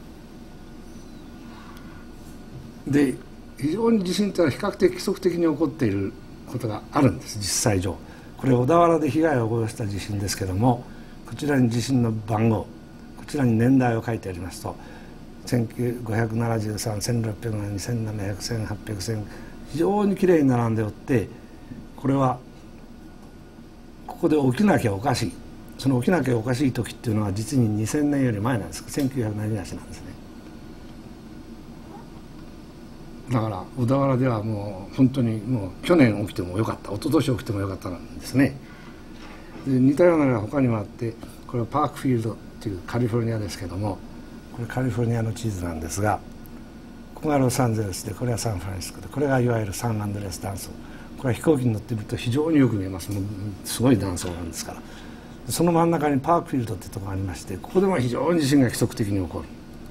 で非常に地震というのは比較的規則的に起こっていることがあるんです実際上。これ小田原で被害を及ぼした地震ですけどもこちらに地震の番号こちらに年代を書いてありますとせんごひゃくななじゅうさん、せんろっぴゃくなな、せんななひゃく、せんはっぴゃく、せん非常にきれいに並んでおってこれはここで起きなきゃおかしいその起きなきゃおかしい時っていうのは実ににせんねんより前なんですせんきゅうひゃくななじゅうはちなんですね。だから小田原ではもう本当にもう去年起きてもよかった一昨年起きてもよかったんですね。で似たようなのが他にもあってこれはパークフィールドっていうカリフォルニアですけどもこれカリフォルニアの地図なんですがここがロサンゼルスでこれはサンフランシスコでこれがいわゆるサンアンドレアス断層これは飛行機に乗ってみると非常によく見えますもうすごい断層なんですからその真ん中にパークフィールドっていうところがありましてここでも非常に地震が規則的に起こる。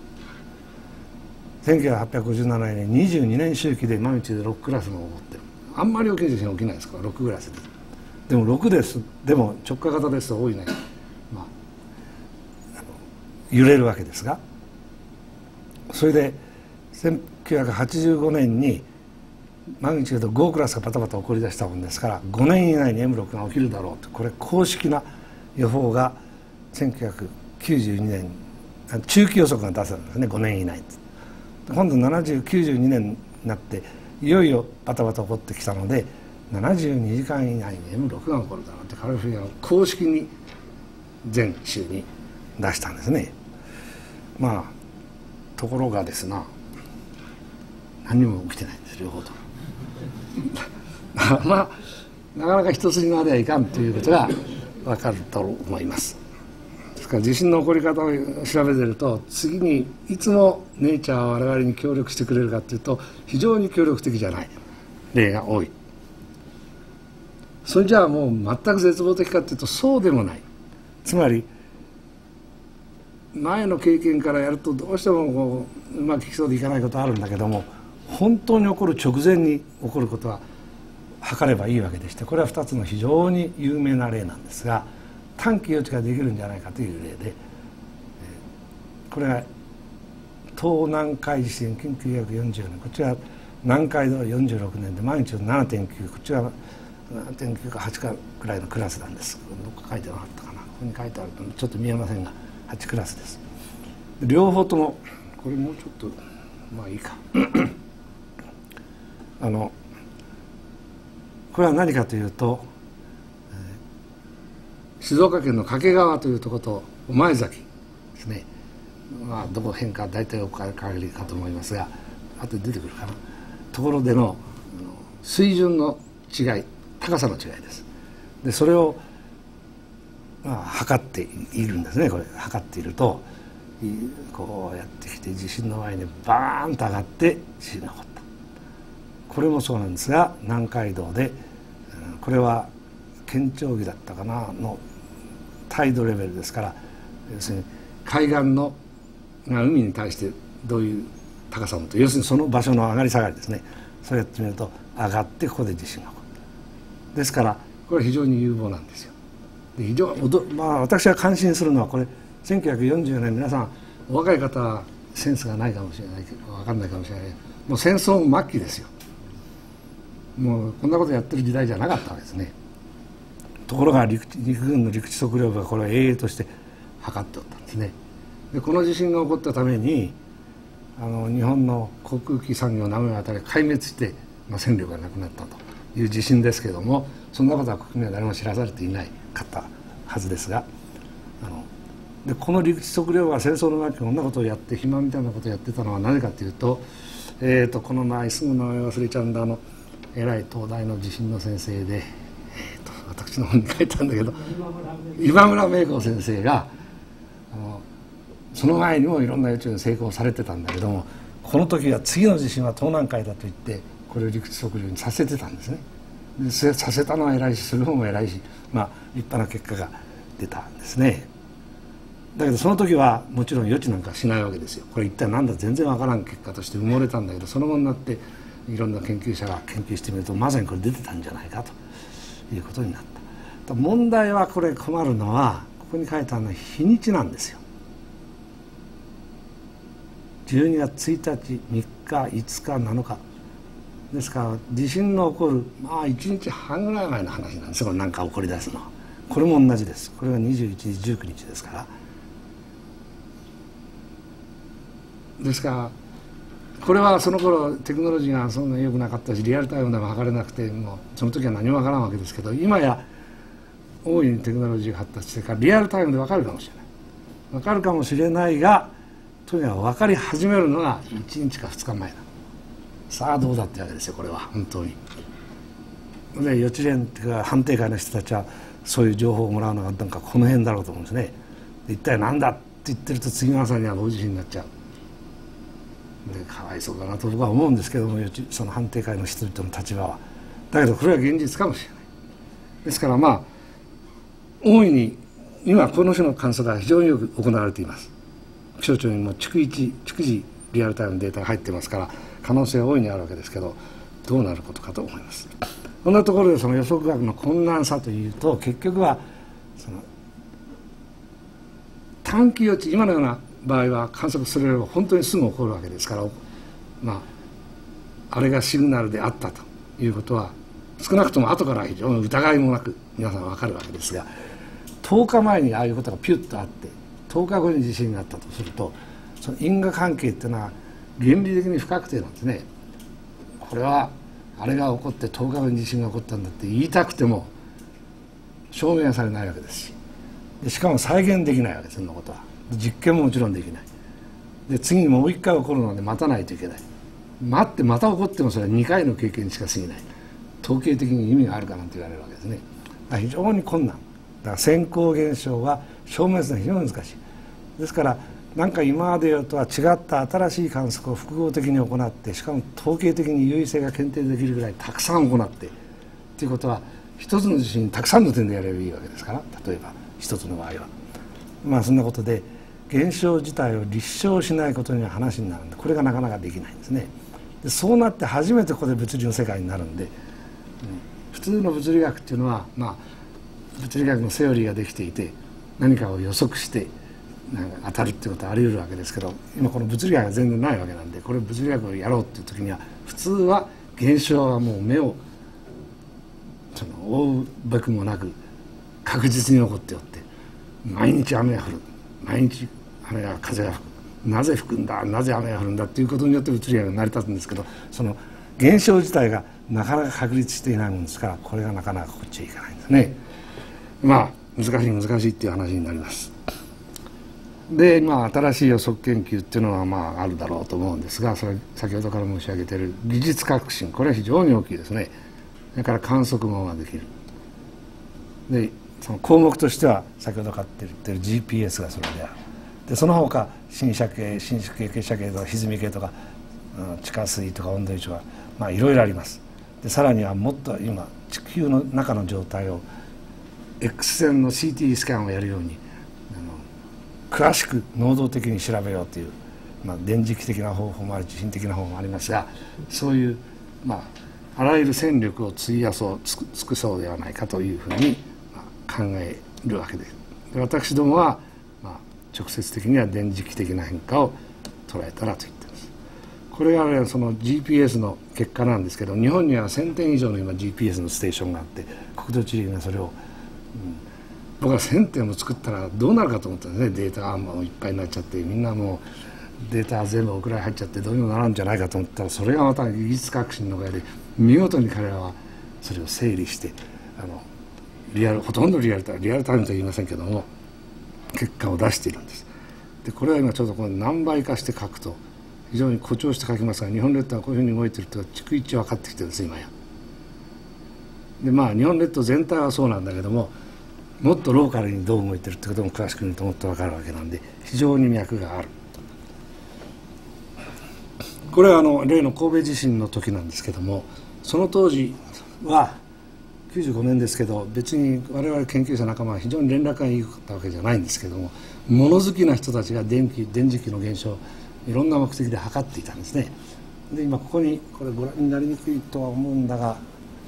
せんきゅうひゃくはっぴゃくごじゅうななねんににじゅうにねん周期でマグニチュードろくクラスも起こってる。あんまり大きい地震起きないですからろくクラスです。でもろくですでも直下型ですと多いね、まあ、あの揺れるわけですがそれでせんきゅうひゃくはちじゅうごねんにマグニチュードごクラスがパタパタ起こり出したもんですからごねん以内に エムろく が起きるだろうとこれ公式な予報がせんきゅうひゃくきゅうじゅうにねん中期予測が出せたんですねごねん以内今度ななじゅう、きゅうじゅうにねんになっていよいよバタバタ起こってきたのでななじゅうにじかん以内に エムろく が起こるだろうってカリフォルニアの公式に全州に出したんですね。まあところがですな何にも起きてないんです両方ともまあなかなか一筋縄ではいかんということが分かると思います。ですから地震の起こり方を調べてると次にいつもネイチャーは我々に協力してくれるかというと非常に協力的じゃない例が多い。それじゃあもう全く絶望的かというとそうでもない。つまり前の経験からやるとどうしてもこううまくいきそうでいかないことあるんだけども本当に起こる直前に起こることは測ればいいわけでしてこれはふたつの非常に有名な例なんですが短期予知ができるんじゃないかという例でこれが東南海地震きゅうひゃくよんじゅうねんこちら南海道よんじゅうろくねんでマグニチュード ななてんきゅう こちらは ななてんきゅう かはちかぐらいのクラスなんです。どっか書いてなかったかなここに書いてあるとちょっと見えませんがはちクラスです。両方ともこれもうちょっとまあいいかあのこれは何かというと、えー、静岡県の掛川というところと御前崎ですね。まあどこ辺か大体おかりかと思いますが後で出てくるかなところでのあの水準の違い高さの違いです。でそれをまあ測っているんですね。これ測っているとこうやってきて地震の前にバーンと上がって地震が起こった。これもそうなんですが南海道でこれは県庁儀だったかなのタイドレベルですから、要するに海岸のが海に対してどういう高さを持って要するにその場所の上がり下がりですね、そうやってみると上がってここで地震が起こる。ですからこれは非常に有望なんですよ。で非常に、まあ、私が感心するのはこれせんきゅうひゃくよんじゅうよねん、皆さんお若い方はセンスがないかもしれないけど分かんないかもしれないけど、もう戦争末期ですよ。もうこんなことやってる時代じゃなかったわけですね。ところが 陸, 陸軍の陸地測量部がこれを営々として測っておったんですね。でこの地震が起こったためにあの日本の航空機産業南米あたりが壊滅して、まあ、戦力がなくなったという地震ですけれども、そんなことは国民は誰も知らされていないかったはずですが、あのでこの陸地測量部が戦争の末期こんなことをやって肥満みたいなことをやってたのはなぜかというと、えー、とこの前すぐ名前忘れちゃうんだ、あの偉い東大の地震の先生で、えー、と私の本に書いたんだけど今村明子先生があのその前にもいろんな予知に成功されてたんだけども、この時は次の地震は東南海だと言ってこれを陸地測量にさせてたんですね。でさせたのは偉いしする方も偉いし、まあ、立派な結果が出たんですね。だけどその時はもちろん予知なんかしないわけですよ。これ一体何だ全然わからん結果として埋もれたんだけど、その後になっていろんな研究者が研究してみるとまさにこれ出てたんじゃないかということになった。問題はこれ困るのはここに書いてあるのは日にちなんですよ。じゅうにがつついたち、みっか、いつか、なのかですから地震の起こるまあいちにちはんぐらい前の話なんですよ。これなんか起こり出すのはこれも同じです。これがにじゅういちにちじゅうくにちですから、ですからこれはその頃テクノロジーがそんなに良くなかったしリアルタイムでも測れなくて、もうその時は何も分からんわけですけど、今や大いにテクノロジーが発達してからリアルタイムで分かるかもしれない分かるかもしれないが、とにかく分かり始めるのがいちにちかふつかまえだ。さあどうだってわけですよ、これは本当に。で予知連っていうか判定会の人たちはそういう情報をもらうのがなんかこの辺だろうと思うんですね。で一体何だって言ってると次の朝には大地震になっちゃう。でかわいそうだなと僕は思うんですけども、その判定会の人々の立場は。だけどこれは現実かもしれない。ですからまあ大いに今この種の観測が非常によく行われています。気象庁にも逐一逐次リアルタイムのデータが入ってますから可能性は大いにあるわけですけど、どうなることかと思います。こんなところでその予測学の困難さというと、結局はその短期予知、今のような場合は観測すれば本当にすぐ起こるわけですから、まああれがシグナルであったということは少なくとも後から非常に疑いもなく皆さん分かるわけですが、とおかまえにああいうことがピュッとあってとおかごに地震があったとすると、その因果関係っていうのは原理的に不確定なんですね。これはあれが起こってとおかごに地震が起こったんだって言いたくても証明されないわけですし、でしかも再現できないわけです。そんなことは実験ももちろんできない。で次にもう一回起こるので待たないといけない。待ってまた起こってもそれはにかいの経験にしか過ぎない。統計的に意味があるかなんて言われるわけですね。非常に困難だから先行現象は証明するのは非常に難しい。ですからなんか今までとは違った新しい観測を複合的に行って、しかも統計的に優位性が検定できるぐらいたくさん行ってということは、一つの地震にたくさんの点でやればいいわけですから、例えば一つの場合はまあそんなことで現象自体を立証しないことには話になるんで、これがなかなかできないんですね。でそうなって初めてここで物理の世界になるんで、うん、普通の物理学っていうのは、まあ、物理学のセオリーができていて何かを予測してなんか当たるっていうことはあり得るわけですけど、今この物理学が全然ないわけなんで、これ物理学をやろうっていう時には普通は現象はもう目をその覆うべくもなく確実に起こっておって、毎日雨が降る、毎日雨が風が吹く、なぜ吹くんだ、なぜ雨が降るんだっていうことによって物理学が成り立つんですけど、その現象自体がなかなか確立していないものですから、これがなかなかこっちへいかないんですね。まあ難しい難しいっていう話になります。でまあ新しい予測研究っていうのはまああるだろうと思うんですが、それ先ほどから申し上げている技術革新、これは非常に大きいですね。それから観測網ができる。でその項目としては先ほどから言ってる ジーピーエス がそれである。でその他新射系新傾斜系とか歪み系とか、うん、地下水とか温度異常がまあいろいろあります。でさらにはもっと今地球の中の状態を X 線の シーティー スキャンをやるようにあの詳しく能動的に調べようという、まあ、電磁気的な方法もある地震的な方法もありますが、そういう、まあ、あらゆる戦力を費やそう尽くそうではないかというふうに、まあ、考えるわけです。で私どもは、まあ、直接的には電磁気的な変化を捉えたらと言っています。これがその ジーピーエス の結果なんですけど、日本にはせんてん以上の今 ジーピーエス のステーションがあって、国土地理院がそれを、うん、僕はせんてんも作ったらどうなるかと思ったんですね。データがもういっぱいになっちゃって、みんなもうデータ全部お蔵に入っちゃってどうにもならんじゃないかと思ったら、それがまた技術革新のおかげで見事に彼らはそれを整理して、あのリアルほとんどリアルタイムリアルタイムとは言いませんけども結果を出しているんです。でこれは今ちょっとこの何倍化して書くと非常に誇張して書きますが、日本列島はこういうふうに動いていると逐一分かってきてるんです今や。でまあ日本列島全体はそうなんだけども、もっとローカルにどう動いてるってことも詳しく見るともっと分かるわけなんで、非常に脈がある。これはあの例の神戸地震の時なんですけども、その当時はきゅうじゅうごねんですけど、別に我々研究者仲間は非常に連絡がいいかったわけじゃないんですけども、物好きな人たちが電気電磁気の現象をいろんな目的で測っていたんですね。で今ここにこれご覧になりにくいとは思うんだが、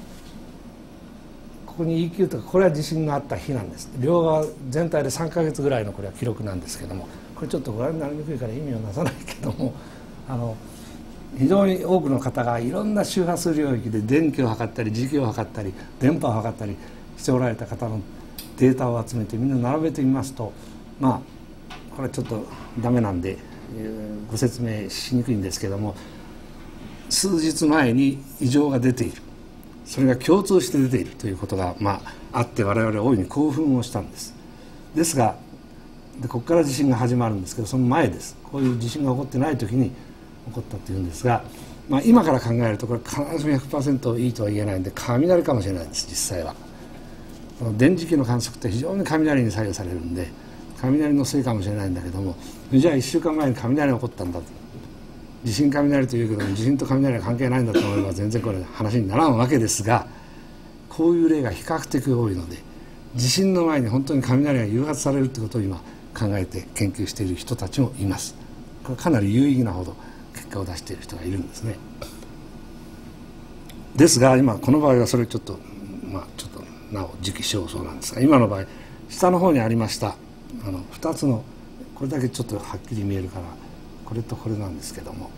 ここに イーキュー とかこれは地震のあった日なんです。両側全体でさんかげつぐらいのこれは記録なんですけども、これちょっとご覧になりにくいから意味をなさないけども、あの非常に多くの方がいろんな周波数領域で電気を測ったり磁気を測ったり電波を測ったりしておられた方のデータを集めてみんな並べてみますと、まあこれちょっとダメなんで、えー、ご説明しにくいんですけども、数日前に異常が出ている、それが共通して出ているということが、まあ、あって我々は大いに興奮をしたんです。ですがでここから地震が始まるんですけど、その前です。こういう地震が起こってない時に起こったというんですが、まあ、今から考えるとこれ必ずしも ひゃくパーセント いいとは言えないんで、雷かもしれないんです。実際はこの電磁気の観測って非常に雷に左右されるんで、雷のせいかもしれないんだけども、じゃあいっしゅうかんまえに雷が起こったんだと、地震雷というけども地震と雷は関係ないんだと思えば全然これ話にならんわけですが、こういう例が比較的多いので、地震の前に本当に雷が誘発されるってことを今考えて研究している人たちもいます。これかなり有意義なほど結果を出している人がいるんですね。ですが今この場合はそれちょっとまあちょっとなお時期尚早なんですが、今の場合下の方にありましたあのふたつの、これだけちょっとはっきり見えるからこれとこれなんですけども、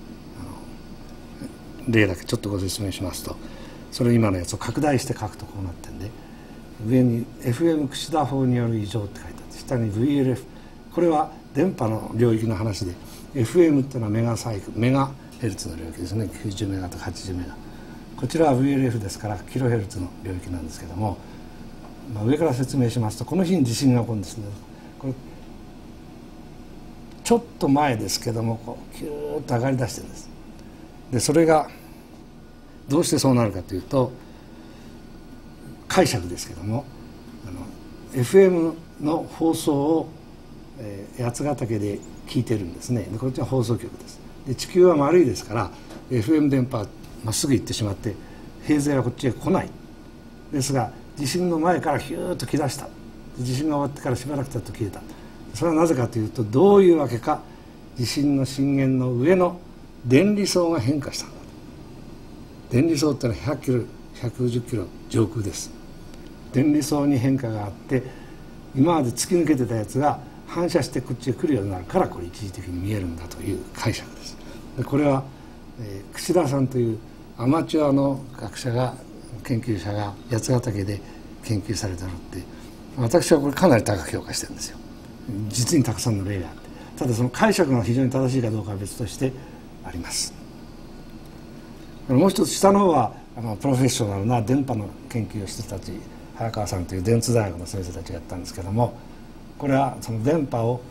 あの例だけちょっとご説明しますと、それ今のやつを拡大して書くとこうなってるんで、上に エフエム 串田法による異常って書いてあって、下に ブイエルエフ、 これは電波の領域の話で、 エフエム っていうのはメガサイクルメガヘルツの領域ですね。きゅうじゅうメガとかはちじゅうメガ、こちらは ブイエルエフ ですからキロヘルツの領域なんですけども、まあ、上から説明しますと、この日に地震が起こるんですね。これちょっと前ですけども、こうキューッと上がりだしてるんです。でそれがどうしてそうなるかというと、解釈ですけども、あの エフエム の放送を、えー、八ヶ岳で聞いてるんですね。でこっちは放送局です。で地球は丸いですから エフエム 電波はまっすぐ行ってしまって平勢はこっちへ来ない。ですが地震の前からヒューッと来だした。地震が終わってからしばらく経って消えた。それはなぜかというと、どういうわけか地震の震源の上の電離層が変化したんだ。電離層ってのはひゃくキロひゃくじゅっキロ上空です。電離層に変化があって、今まで突き抜けてたやつが反射してこっちへ来るようになるから、これ一時的に見えるんだという解釈です。でこれは、えー、串田さんというアマチュアの学者が研究者が八ヶ岳で研究されたのって、私はこれかなり高く評価してるんですよ。実にたくさんの例があって、ただその解釈が非常に正しいかどうかは別としてあります。もう一つ下の方はあのプロフェッショナルな電波の研究をしてたち、早川さんという電通大学の先生たちがやったんですけども、これはその電波を、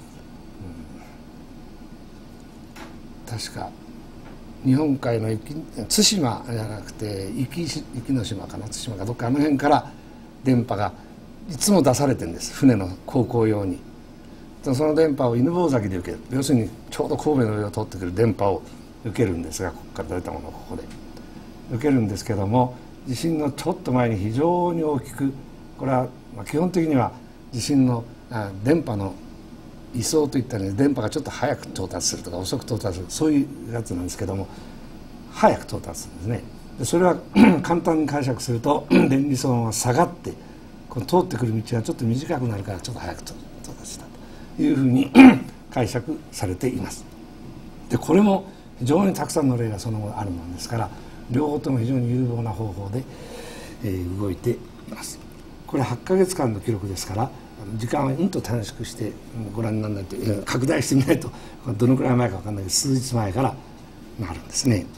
うん、確か日本海の対馬じゃなくて壱岐の島かな、対馬かどっかあの辺から電波がいつも出されてるんです、船の航行用に。その電波を犬吠埼で受ける、要するにちょうど神戸の上を通ってくる電波を受けるんですが、ここから出たものをここで受けるんですけども、地震のちょっと前に非常に大きくこれは基本的には地震の電波の移送といったように電波がちょっと早く到達するとか遅く到達する、そういうやつなんですけども、早く到達するんですね。でそれは簡単に解釈すると電離層が下がってこの通ってくる道がちょっと短くなるからちょっと早く到達したというふうに解釈されています。でこれも非常にたくさんの例がその後あるものですから、両方とも非常に有望な方法で、えー、動いています。これはちかげつかんの記録ですから、時間をうんと短縮してご覧にならないと、拡大してみないとどのくらい前か分かんないけど、数日前からなるんですね。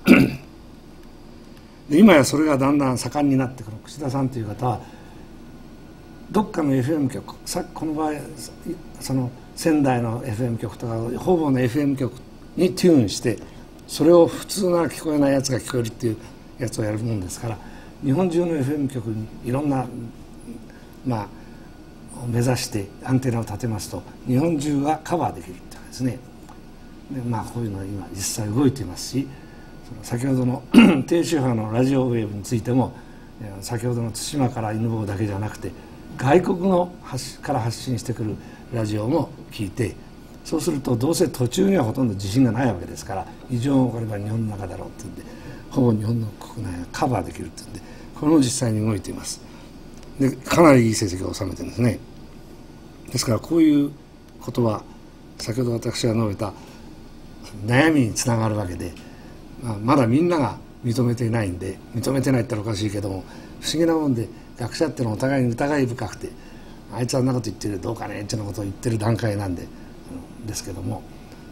で今やそれがだんだん盛んになってくる。串田さんという方はどっかの エフエム 局、さこの場合その仙台の エフエム 局とか方々の エフエム 局にチューンして、それを普通なら聞こえないやつが聞こえるっていうやつをやるもんですから、日本中の エフエム 局にいろんなまあ目指してアンテナを立てますと、日本中がカバーできるってわけですね。でまあこういうのは今実際動いていますし、その先ほどの低周波のラジオウェーブについても、先ほどの対馬から犬吠だけじゃなくて外国の発から発信してくるラジオも聞いて、そうするとどうせ途中にはほとんど地震がないわけですから、異常が起これば日本の中だろうっていうんで、ほぼ日本の国内がカバーできるっていうんで、これも実際に動いています。でかなりいい成績を収めてるんですね。ですからこういうことは先ほど私が述べた悩みにつながるわけで、まあ、まだみんなが認めていないんで、認めてないってのはおかしいけども、不思議なもんで学者ってのはお互いに疑い深くて、あいつはあんなこと言ってるどうかねっていうようなことを言ってる段階なんでですけども、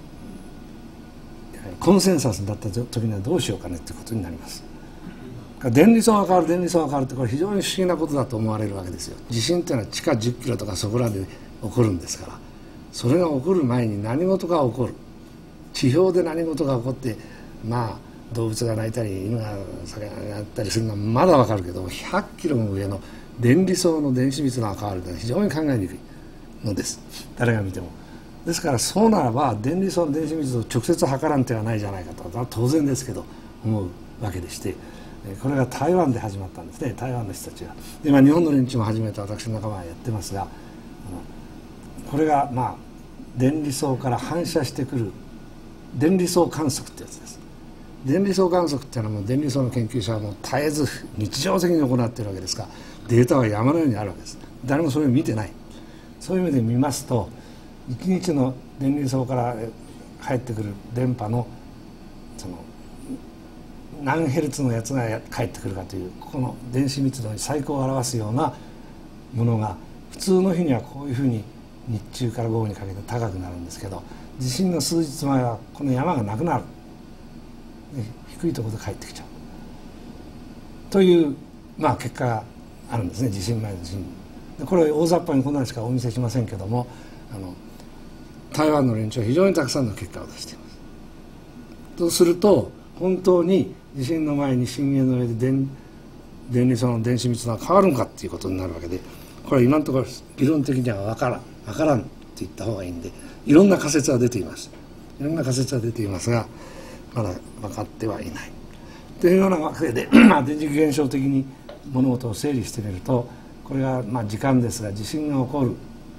コンセンサスだった時にはどうしようかねっていうことになります。電離層が変わる電離層が変わるってこれ非常に不思議なことだと思われるわけですよ。地震っていうのは地下じゅっキロとかそこらで起こるんですから、それが起こる前に何事が起こる、地表で何事が起こって、まあ動物が鳴いたり犬が鳴ったりするのはまだわかるけど、ひゃっキロも上の電離層の電子密度が変わるというのは非常に考えにくいのです、誰が見ても。ですからそうならば電離層の電子密度を直接測らん手はないじゃないかと、当然ですけど思うわけでして、これが台湾で始まったんですね。台湾の人たちが今日本の連中も始めた私の仲間がやってますが、これがまあ電離層から反射してくる電離層観測ってやつです。電離層観測っていうのはもう電離層の研究者はもう絶えず日常的に行っているわけですから、データは山のようにあるわけです。誰もそれを見てない。そういう意味で見ますと、いちにちの電離層から返ってくる電波のその何ヘルツのやつが返ってくるかという、この電子密度に最高を表すようなものが普通の日にはこういうふうに日中から午後にかけて高くなるんですけど、地震の数日前はこの山がなくなる、低いところで帰ってきちゃうという、まあ、結果があるんですね。地震前の地震で、これ大雑把にこんなにしかお見せしませんけども、あの台湾の連中は非常にたくさんの結果を出しています。とすると本当に地震の前に震源の上で電電離層の電子密度が変わるのかっていうことになるわけで、これは今のところ理論的には分からん分からんって言った方がいいんで、いろんな仮説は出ています。いろんな仮説は出ていますが、まだ分かってはいないというようなわけで、まあ、電磁気現象的に物事を整理してみると、これがまあ時間ですが、地震が起こる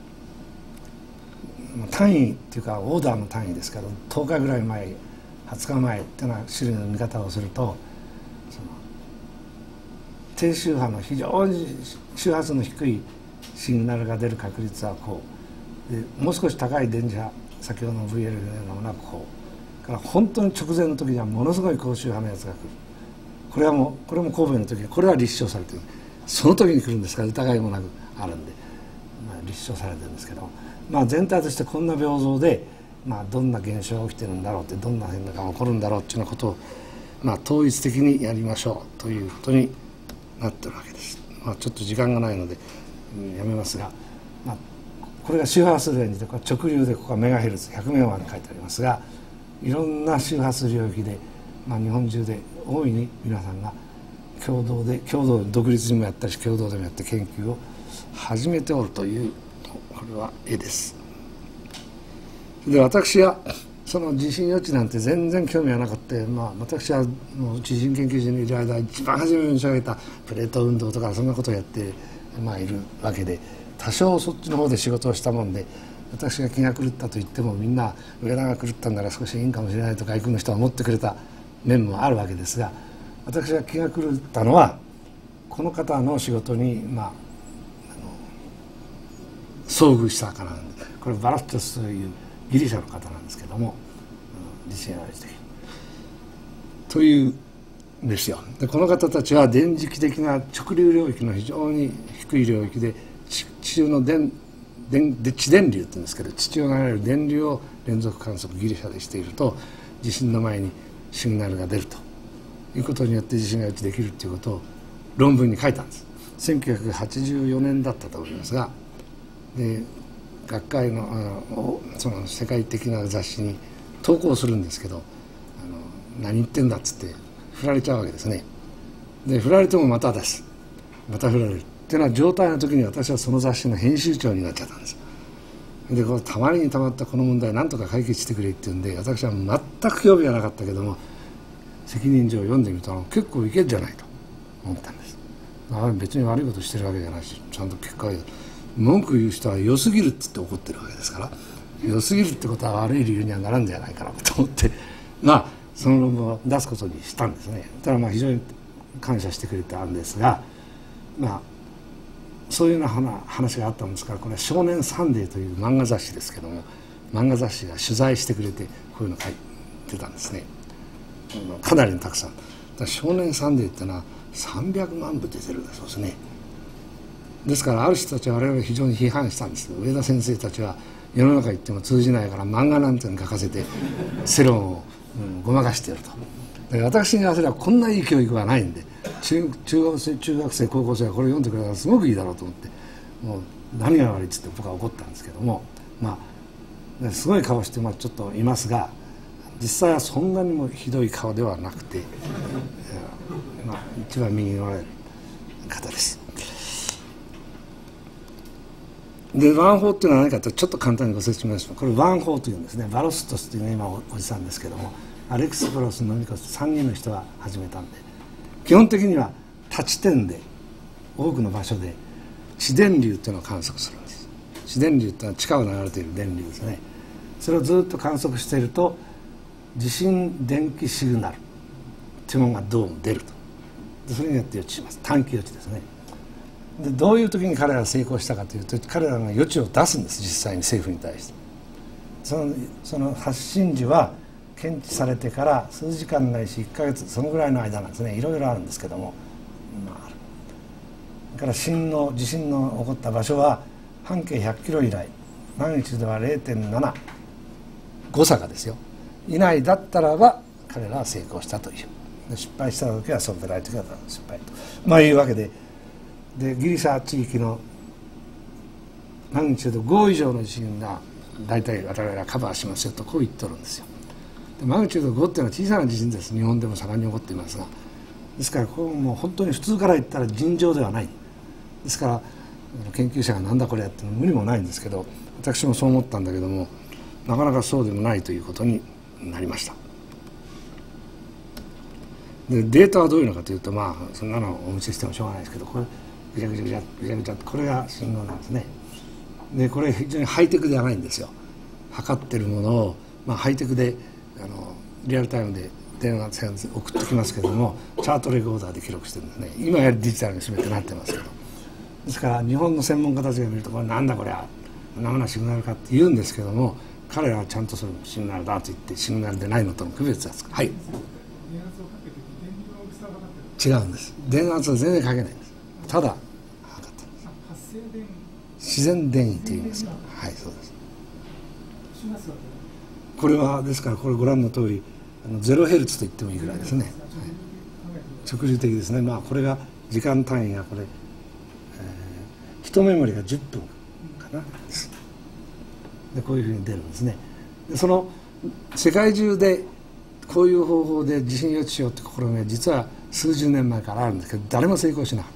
単位っていうかオーダーの単位ですから、とおかぐらい前はつかまえっていうような種類の見方をすると、その低周波の非常に周波数の低いシグナルが出る確率はこうで、もう少し高い電磁波、先ほどの ブイエル のようなものはこうから、本当に直前の時にはものすごい高周波のやつが来る。これはもうこれも神戸の時はこれは立証されている。その時に来るんですから疑いもなくあるんで、まあ、立証されてるんですけど、まあ、全体としてこんな平等で、まあ、どんな現象が起きてるんだろうって、どんな変化が起こるんだろうっていうようなことを、まあ、統一的にやりましょうということになってるわけです。まあ、ちょっと時間がないので、うん、やめますが、まあ、これが周波数レンジで、これ直流で、ここはメガヘルツひゃくメガに書いてありますが、いろんな周波数領域で、まあ、日本中で大いに皆さんが共同で共同独立にもやったし共同でもやって研究を始めておるという、これは絵です。で、私はその地震予知なんて全然興味はなくて、まあ、私はもう地震研究所にいる間一番初めに申し上げたプレート運動とかそんなことをやってまあ、いるわけで、多少そっちの方で仕事をしたもんで、私が気が狂ったと言ってもみんな上田が狂ったんなら少しいいんかもしれないと外国の人は思ってくれた面もあるわけですが、私が気が狂ったのはこの方の仕事に、まあ、あの遭遇したからなんです。これバラストスというギリシャの方なんですけども、地震が起きているというんですよ。でこの方たちは電磁気的な直流領域の非常に低い領域で地中の電電で地電流って言うんですけど、地中を流れる電流を連続観測ギリシャでしていると地震の前にシグナルが出るということによって地震が予知できるということを論文に書いたんです。せんきゅうひゃくはちじゅうよねんだったと思いますが、で学会の、あのその世界的な雑誌に投稿するんですけど、あの何言ってんだっつって振られちゃうわけですね。で振られてもまたです、また振られるっていうような状態の時に私はその雑誌の編集長になっちゃったんです。でこのたまりにたまったこの問題何とか解決してくれっていうんで、私は全く興味がなかったけども責任上読んでみたら結構いけるじゃないと思ったんです。あ別に悪いことしてるわけじゃないし、ちゃんと結果が文句言う人は良すぎるって言って怒ってるわけですから、良すぎるってことは悪い理由にはならんじゃないかなと思って、まあその論文を出すことにしたんですね。ただまあ非常に感謝してくれたんですが、まあそういうような話があったんですから、これは「少年サンデー」という漫画雑誌ですけども、漫画雑誌が取材してくれてこういうの書いてたんですね。かなりのたくさん。だ少年サンデーってのはさんびゃくまんぶ出てるんだそうですね。ですからある人たちは我々非常に批判したんです。上田先生たちは世の中行っても通じないから漫画なんていうの書かせて世論を、うん、ごまかしていると。で私に言わせればこんないい教育はないんで、中, 中学生中学生高校生はこれ読んでくれたらすごくいいだろうと思って、もう何が悪いっつって僕は怒ったんですけども、まあすごい顔して、まあ、ちょっといますが、実際はそんなにもひどい顔ではなくて、まあ、一番右の方です。でワン法っていうのは何かとちょっと簡単にご説明します。これワン法というんですね。バロストスというのは今 お, おじさんですけども、アレクス・バロス、ノミコスさんにんの人が始めたんで、基本的には多地点で多くの場所で地電流っていうのを観測するんです。地電流っていうのは地下を流れている電流ですね。それをずっと観測していると地震電気シグナルっていうものがどうも出ると。でそれによって予知します。短期予知ですね。でどういう時に彼らが成功したかというと、彼らが予知を出すんです。実際に政府に対して。その、その発信時は検知されてから数時間ないしいっかげつ、そのぐらいの間なんですね。いろいろあるんですけども、まあ、それから震の地震の起こった場所は半径ひゃっキロ以内、マグニチュードは れいてんなな 誤差がですよ以内だったらば彼らは成功したという。で失敗した時はそうでない時は失敗と、まあいうわけで、でギリシャ地域のマグニチュードご以上の地震が大体我々がカバーしますよとこう言っておるんですよ。でマグニチュードごっていうのは小さな地震です。日本でも盛んに起こっていますが、ですからこれもう本当に普通から言ったら尋常ではない。ですから研究者がなんだこれやっても無理もないんですけど、私もそう思ったんだけども、なかなかそうでもないということになりました。でデータはどういうのかというと、まあそんなのをお見せしてもしょうがないですけど、これぐちゃぐちゃぐちゃぐちゃぐちゃこれが信号なんですね。でこれ非常にハイテクではないんですよ。測ってるものを、まあ、ハイテクであのリアルタイムで電話線で送ってきますけども、チャートレコーダーで記録してるんですね。今やりデジタルに全てなってますけど、ですから日本の専門家たちが見るとこれなんだこれは何なシグナルかって言うんですけども、彼らはちゃんとそれシグナルだと言ってシグナルでないのとの区別がつく。はい。違うんです。電圧は全然かけないんです。ただ測ってるんです。自然電位って言いますか。はい、そうです。これはですからこれご覧の通りあのゼロヘルツと言ってもいいぐらいですね。はい、直流的ですね。まあこれが時間単位がこれ、えー、一メモリがじゅっぷんかなでこういうふうに出るんですね。でその世界中でこういう方法で地震予知しようって試みは実は数十年前からあるんですけど、誰も成功しなかった。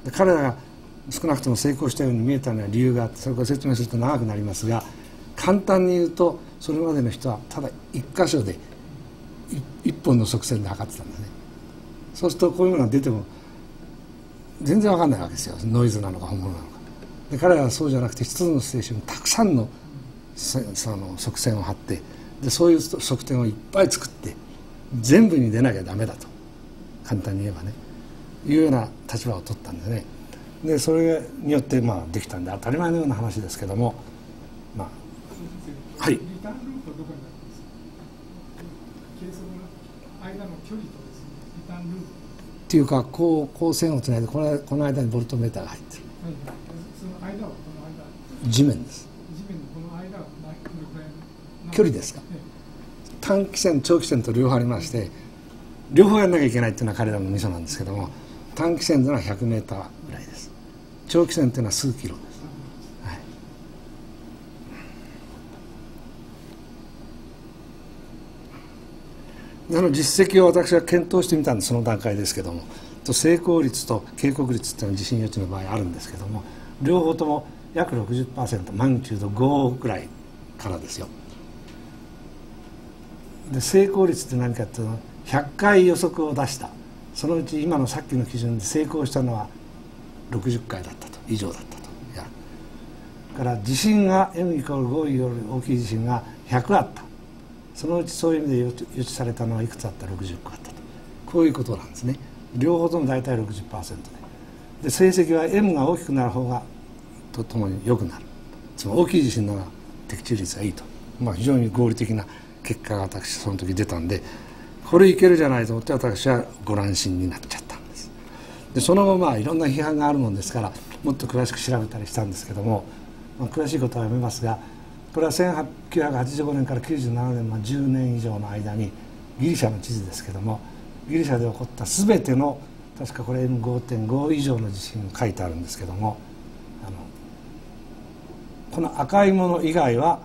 で彼らが少なくとも成功したように見えたのは理由があって、それを説明すると長くなりますが、簡単に言うとそれまでの人はただ一箇所で一本の側線で測ってたんですね。そうするとこういうものが出ても全然分かんないわけですよ、ノイズなのか本物なのか。で彼らはそうじゃなくて一つのステーションにたくさんのその側線を張って、でそういう側点をいっぱい作って全部に出なきゃダメだと、簡単に言えばね、いうような立場を取ったんですね。でそれによってまあできたんで当たり前のような話ですけども、まあはい。リターンルートはどこになるんですか。計測の間の距離とですね、リターンルートっていうか、こうこう線をつないでこのこの間にボルトメーターが入ってる。はい、その間はこの間。地面です。地面のこの間はどれくらいの距離ですか。短期線長期線と両方ありまして、両方やんなきゃいけないっていうのは彼らのミソなんですけども、短期線というのはひゃくメーターぐらいです。長期線というのは数キロです。はい、その実績を私は検討してみたんです、その段階ですけども。と成功率と警告率っていうのは地震予知の場合あるんですけども、両方とも約 ろくじゅっパーセント、 マグニチュードごぐらいからですよ。で成功率って何かっていうと、ひゃっかい予測を出した、そのうち今のさっきの基準で成功したのはろくじゅっかいだったと、以上だったと。いやだから地震が エムイコールご より大きい地震がひゃくあった、そのうちそういう意味で予知されたのはいくつあった、ろくじゅっこあったと、こういうことなんですね。両方とも大体 ろくじゅっパーセント で、で成績は M が大きくなる方がとともに良くなる、つまり大きい地震の方が的中率がいいと、まあ、非常に合理的な結果が私その時出たんで、これいけるじゃないと思って私はご乱心になっちゃったんです。でその後まあいろんな批判があるもんですからもっと詳しく調べたりしたんですけども、まあ、詳しいことはやめますが、これはせんきゅうひゃくはちじゅうごねんからきゅうじゅうななねんのじゅうねん以上の間にギリシャの地図ですけども、ギリシャで起こった全ての確かこれ エムごてんご 以上の地震が書いてあるんですけども、あのこの赤いもの以外は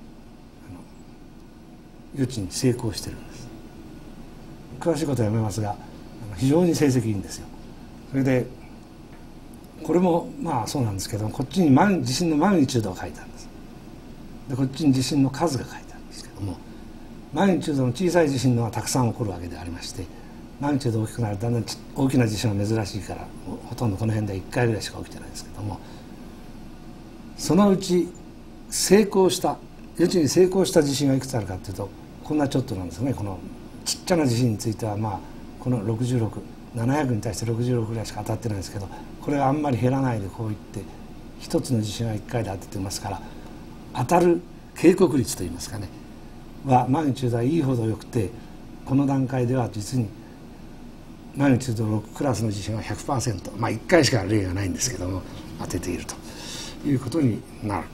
予知に成功してるんです。詳しいことはやめますが非常に成績いいんですよ。それでこれもまあそうなんですけど、こっちに地震のマグニチュードが書いてあるんです。でこっちに地震の数が書いてあるんですけども、マグニチュードの小さい地震のはたくさん起こるわけでありまして、マグニチュード大きくなるとだんだん大きな地震は珍しいからほとんどこの辺ではいっかいぐらいしか起きてないですけども、そのうち成功した予知に成功した地震がいくつあるかというとこんなちょっとなんですね。このちっちゃな地震についてはまあこのろくじゅうろく、ななひゃくに対してろくじゅうろくぐらいしか当たってないんですけど、これはあんまり減らないでこういって一つの地震はいっかいで当ててますから、当たる警告率といいますかねはマグニチュードはいいほどよくて、この段階では実にマグニチュードろくクラスの地震は ひゃくパーセント、まあいっかいしか例がないんですけども当てているということになる。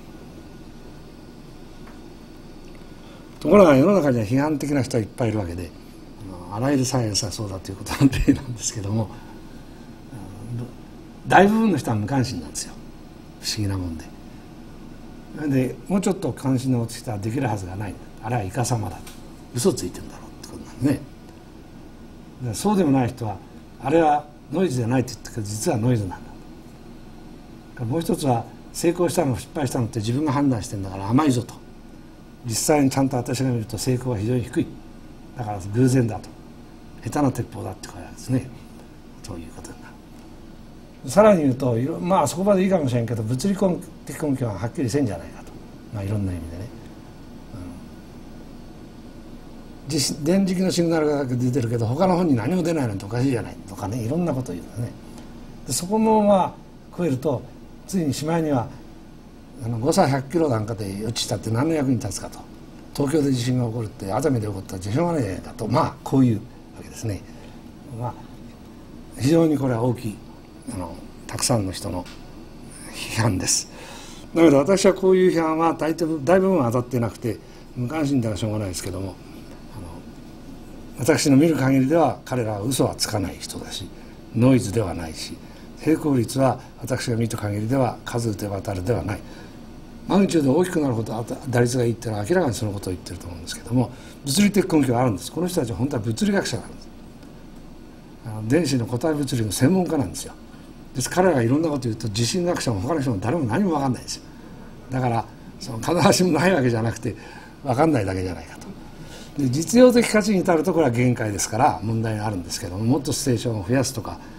ところが世の中には批判的な人はいっぱいいるわけで、あらゆるサイエンスはそうだということの例なんですけども、大部分の人は無関心なんですよ、不思議なもんで。でもうちょっと関心の持つ人はできるはずがない、あれはイカサマだ、嘘ついてるんだろうってことなんですね。そうでもない人はあれはノイズじゃないって言ったけど実はノイズなんだ。もう一つは成功したの失敗したのって自分が判断してるんだから甘いぞと、実際にちゃんと私が見ると成功は非常に低い、だから偶然だと、下手な鉄砲だってことですね、そういうことになる。さらに言うとまあそこまでいいかもしれんけど物理的根拠ははっきりせんじゃないかと、まあ、いろんな意味でね、うん、電磁気のシグナルが出てるけど他の本に何も出ないなんておかしいじゃないとかね、いろんなことを言うんだね。でそこもまあ超えるとついにしまいにはあの誤差ひゃっキロなんかで予知したって何の役に立つかと、東京で地震が起こるって熱海で起こったらしょうがないじゃないかと、まあこういうわけですね。まあ非常にこれは大きいあのたくさんの人の批判です。だけど私はこういう批判は大体大部分は当たってなくて無関心ではしょうがないですけども、あの私の見る限りでは彼らは嘘はつかない人だしノイズではないし、成功率は私が見た限りでは数打てば当たるではない。マグニチュードが大きくなるほど打率がいいっていうのは明らかにそのことを言ってると思うんですけども、物理的根拠があるんです。この人たちは本当は物理学者なんです。あの電子の固体物理の専門家なんですよ。です彼らがいろんなことを言うと地震学者も他の人も誰も何も分かんないですよ。だからその必ずしもないわけじゃなくて分かんないだけじゃないかと。で実用的価値に至るとこれは限界ですから問題があるんですけども、もっとステーションを増やすとか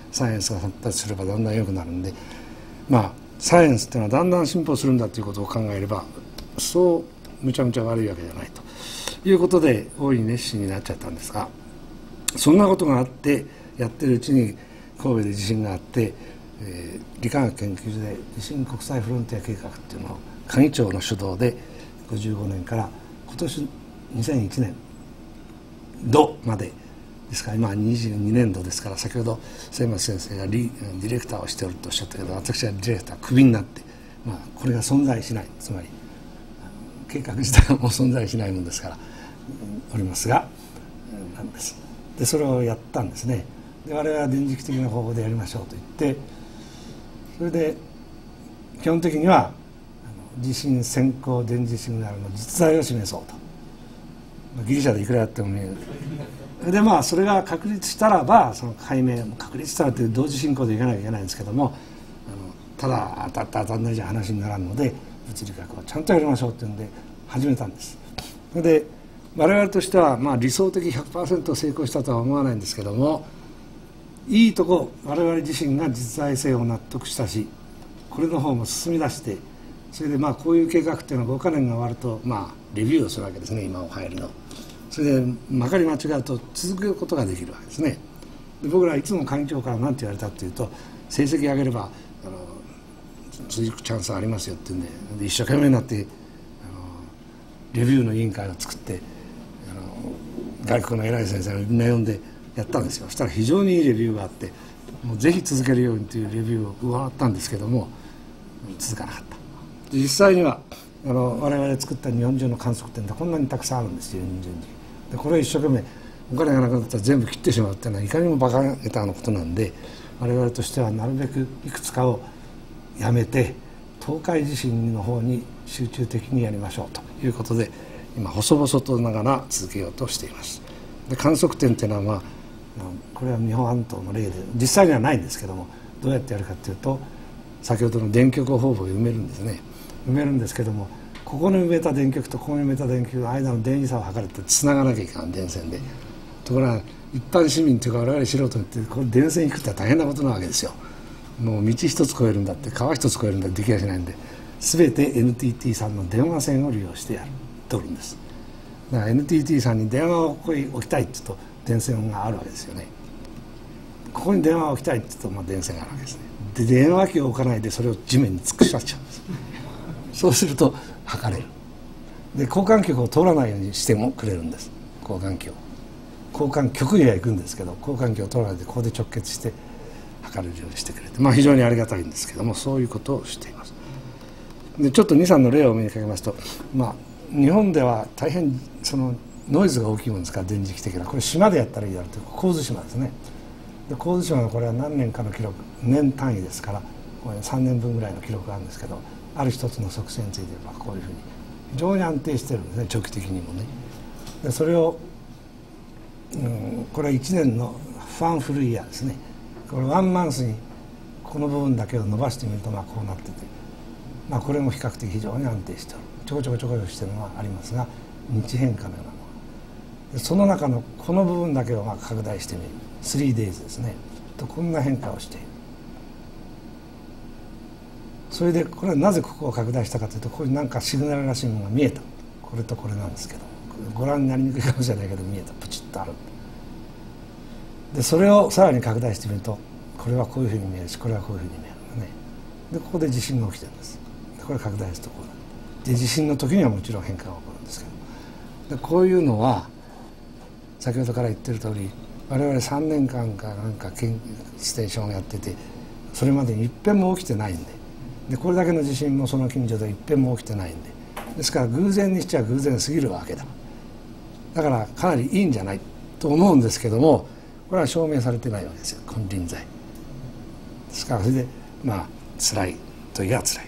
サイエンスが発達すればだんだん良くなるんで、まあサイエンスっていうのはだんだん進歩するんだということを考えればそうむちゃむちゃ悪いわけじゃないということで大いに熱心になっちゃったんですが、そんなことがあってやってるうちに神戸で地震があって、えー、理化学研究所で地震国際フロンティア計画っていうのを鍵長の主導でごじゅうごねんから今年にせんいちねん度までですから、今はにじゅうにねん度ですから、先ほど末松先生がリディレクターをしておるとおっしゃったけど、私はディレクタークビになって、まあ、これが存在しない、つまり計画自体はもう存在しないものですからおりますがなんです。でそれをやったんですね。で我々は電磁気的な方法でやりましょうと言って、それで基本的には地震先行電磁シグナルの実在を示そうと、ギリシャでいくらやっても見える。でまあそれが確立したらば、その解明確立したらという同時進行でいかなきゃいけないんですけども、あのただ当たった当たんないじゃ話にならんので、物理学をちゃんとやりましょうっていうんで始めたんです。それで我々としてはまあ理想的 ひゃくパーセント 成功したとは思わないんですけども、いいとこ我々自身が実在性を納得したし、これの方も進み出して、それでまあこういう計画っていうのはごかねんが終わるとまあレビューをするわけですね、今を入るの。それでまかり間違うと続けることができるわけですね。で僕らはいつも環境から何て言われたというと、成績上げればあの続くチャンスありますよっていうんで、で一生懸命になってあのレビューの委員会を作って、あの外国の偉い先生をみんな呼んでやったんですよ。そしたら非常にいいレビューがあって、もうぜひ続けるようにというレビューを伺ったんですけども、続かなかった。実際にはあの我々作った日本中の観測点ってこんなにたくさんあるんですよ、日本中に。でこれを一生懸命お金がなくなったら全部切ってしまうっていうのはいかにも馬鹿げたのことなんで、我々としてはなるべくいくつかをやめて東海地震の方に集中的にやりましょうということで、今細々とながら続けようとしています。で観測点っていうのは、まあ、これは日本半島の例で実際にはないんですけども、どうやってやるかというと、先ほどの電極方法を埋めるんですね。埋めるんですけども、ここに埋めた電極とここに埋めた電極の間の電磁差を測るってつながなきゃいかん、電線で。ところが一般市民というか我々素人ってこれ電線引くって大変なことなわけですよ。もう道一つ越えるんだって、川一つ越えるんだってできやしないんで、全て エヌティーティー さんの電話線を利用してやる取るんです。だから エヌティーティー さんに電話をここに置きたいって言うと電線があるわけですよね。ここに電話を置きたいって言うとまあ電線があるわけですね。で電話機を置かないでそれを地面に突っしゃっちゃうんです。そうすると測れる。で交換局を通らないようにしてもくれるんです。交換機を交換局には行くんですけど、交換機を通らないでここで直結して測れるようにしてくれて、まあ非常にありがたいんですけども、そういうことをしています。でちょっとにさんの例を見かけますと、まあ日本では大変そのノイズが大きいものですから、電磁気的な、これ島でやったらいいだろうという神津島ですね。で神津島のこれは何年かの記録、年単位ですから、これさんねんぶんぐらいの記録があるんですけど、ある一つの測性についてはこういうふうに非常に安定してるんですね、長期的にもね。でそれを、うん、これはいちねんのファンフルイヤーですね。これワンマンスにこの部分だけを伸ばしてみるとまあこうなってて、まあ、これも比較的非常に安定している、ちょこちょこちょこちょこしてるのはありますが、日変化のようなもので、その中のこの部分だけをまあ拡大してみる スリーデイズ ですねと、こんな変化をしている。それでこれはなぜここを拡大したかというと、ここに何かシグナルらしいものが見えた。これとこれなんですけど、ご覧になりにくいかもしれないけど見えた、プチッとある。でそれをさらに拡大してみると、これはこういうふうに見えるし、これはこういうふうに見えるのね。でここで地震が起きてるんです。でこれ拡大するとこうなる。で地震の時にはもちろん変化が起こるんですけど、でこういうのは先ほどから言ってる通り、我々さんねんかんかなんか研究ステーションをやってて、それまでに一遍も起きてないんで、でこれだけの地震もその近所で一遍も起きてないんで、ですから偶然にしちゃ偶然すぎるわけだ。だからかなりいいんじゃないと思うんですけども、これは証明されてないわけですよ、金輪際ですから。それでまあ辛いといえば辛い。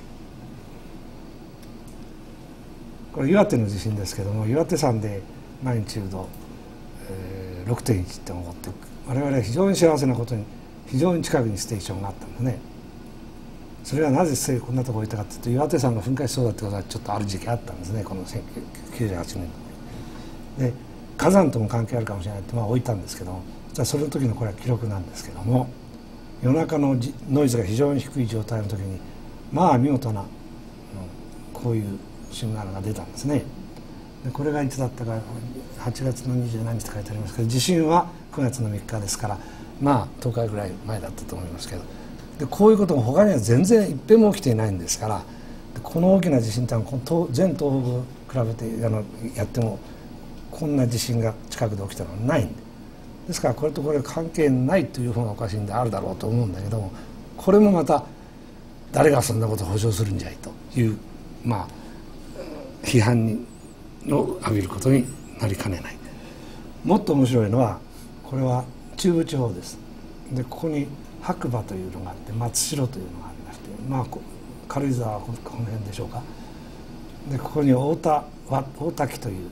これ岩手の地震ですけども、岩手山でマグニチュード、えー、ろくてんいち って起こって、我々は非常に幸せなことに非常に近くにステーションがあったんですね。それはなぜこんなところにいたかというと、岩手山が噴火しそうだってことはちょっとある時期あったんですね、このせんきゅうひゃくきゅうじゅうはちねんで。火山とも関係あるかもしれないってまあ置いたんですけども、それの時のこれは記録なんですけども、 夜中のノイズが非常に低い状態の時にまあ見事な、うん、こういうシグナルが出たんですね。でこれがいつだったかはちがつのにじゅうなんにちと書いてありますけど、地震はくがつのみっかですから、まあとおかぐらい前だったと思いますけど、でこういうことも他には全然一遍も起きていないんですから、この大きな地震ってのはこの全東北比べてあのやってもこんな地震が近くで起きたのはないんで、ですからこれとこれ関係ないという方がおかしいんであるだろうと思うんだけども、これもまた誰がそんなことを保証するんじゃいというまあ批判にを浴びることになりかねない。もっと面白いのはこれは中部地方です。でここに白馬というのがあって松代というのがありまして、まあ軽井沢はこの辺でしょうか。でここに大田大滝という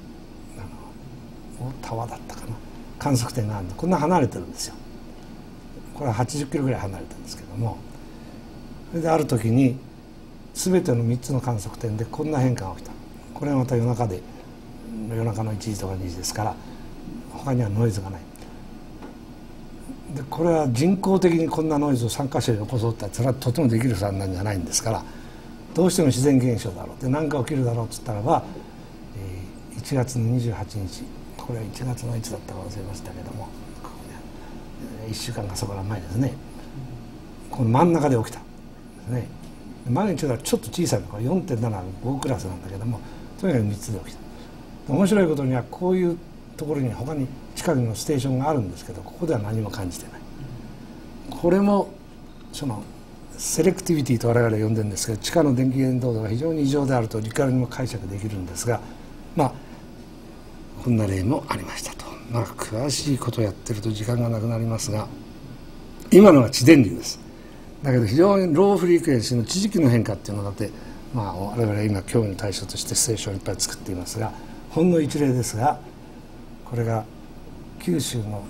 あの大田和だったかな観測点があるんで、こんな離れてるんですよ。これははちじゅっキロぐらい離れてるんですけども、それである時に全てのみっつの観測点でこんな変化が起きた。これはまた夜中で夜中のいちじとかにじですから他にはノイズがない。でこれは人工的にこんなノイズをさんか所で起こそうってそれはとてもできる算なんじゃないんですから、どうしても自然現象だろうで何か起きるだろうっつったらば、えー、いちがつのにじゅうはちにち、これはいちがつのいつだったか忘れましたけども、ここね、いっしゅうかんかそこら前ですね、この真ん中で起きたんですね。マグニチュードはちょっと小さいの、これ よんてんななご クラスなんだけども、とにかくみっつで起きた。面白いことにはこういうところに他に近くのステーションがあるんですけど、ここでは何も感じてない。これもそのセレクティビティと我々は呼んでるんですけど、地下の電気伝導度が非常に異常であると理解にも解釈できるんですが、まあこんな例もありましたと。まあ詳しいことをやってると時間がなくなりますが、今のは地電流です。だけど非常にローフリークエンシーの地磁気の変化っていうのがあって、まあ我々は今興味の対象としてステーションをいっぱい作っていますが、ほんの一例ですが、これが九州のあの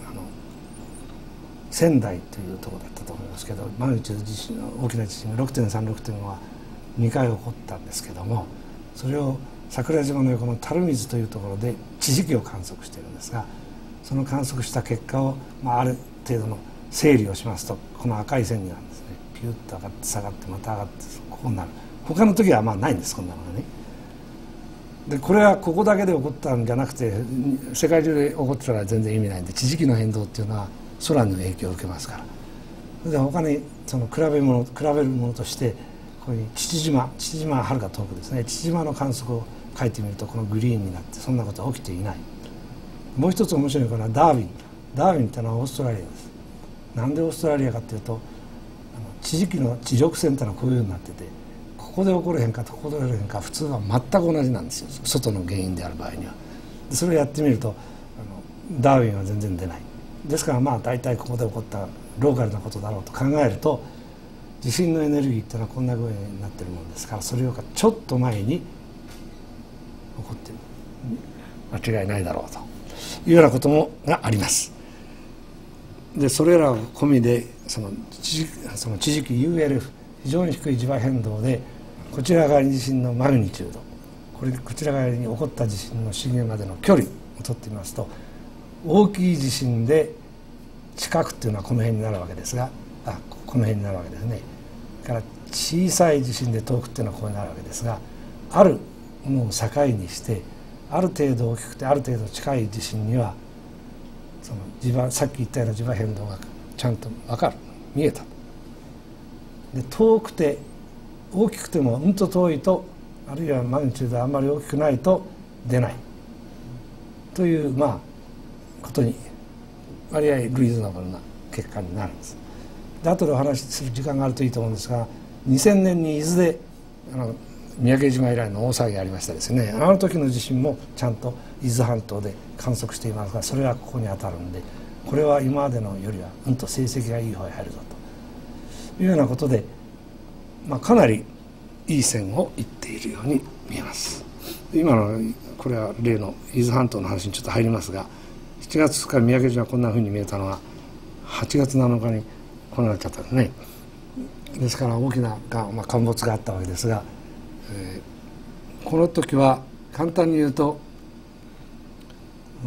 仙台というところだったと思いますけど、マグニチュード地震の大きな地震が ろくてんさん、ろくてんご はにかい起こったんですけども、それを桜島の横の垂水というところで地磁気を観測しているんですが、その観測した結果を、まあ、ある程度の整理をしますとこの赤い線になるんですね。ピュッと上がって下がってまた上がってこうなる。他の時はまあないんです、こんなのがね。でこれはここだけで起こったんじゃなくて世界中で起こってたら全然意味ないんで、地磁気の変動っていうのは空の影響を受けますから。それで他にその比べ物比べるものとしてここに父島父島ははるか遠くですね、父島の観測を書いてみるとこのグリーンになってそんなことは起きていない。もう一つ面白いのはダーウィン。ダーウィンってのはオーストラリアです。なんでオーストラリアかというと、あの地磁気の磁力線ってのはこういうようになってて、ここで起こる変化とここで起こる変化は普通は全く同じなんですよ、外の原因である場合には。それをやってみるとあのダーウィンは全然出ない。ですからまあ大体ここで起こったローカルなことだろうと考えると、地震のエネルギーっていうのはこんな具合になってるものですから、それよりかちょっと前に起こってる間違いないだろうというようなこともがあります。でそれらを込みでその地その地磁気 ユーエルエフ 非常に低い磁場変動で、こちら側に地震のマグニチュード、これこちら側に起こった地震の震源までの距離を取ってみますと、大きい地震で近くっていうのはこの辺になるわけですが、あこの辺になるわけですね。から小さい地震で遠くっていうのはこうなるわけですが、あるものを境にしてある程度大きくてある程度近い地震にはその磁場、さっき言ったような磁場変動がちゃんと分かる、見えた。で遠くて大きくてもうんと遠いと、あるいはマグニチュードあんまり大きくないと出ないというまあことに割合リーズナブルな結果になるんです。で後でお話しする時間があるといいと思うんですが、にせんねんに伊豆であの三宅島以来の大騒ぎがありましたですね。あの時の地震もちゃんと伊豆半島で観測していますが、それはここに当たるんで、これは今までのよりはうんと成績がいい方へ入るぞというようなことで、まあ、かなりいい線をいっているように見えます。今のこれは例の伊豆半島の話にちょっと入りますが、しちがつふつか三宅島がこんなふうに見えたのははちがつなのかにこうなっちゃったんですね。ですから大きなが、まあ、陥没があったわけですが、えー、この時は簡単に言うとも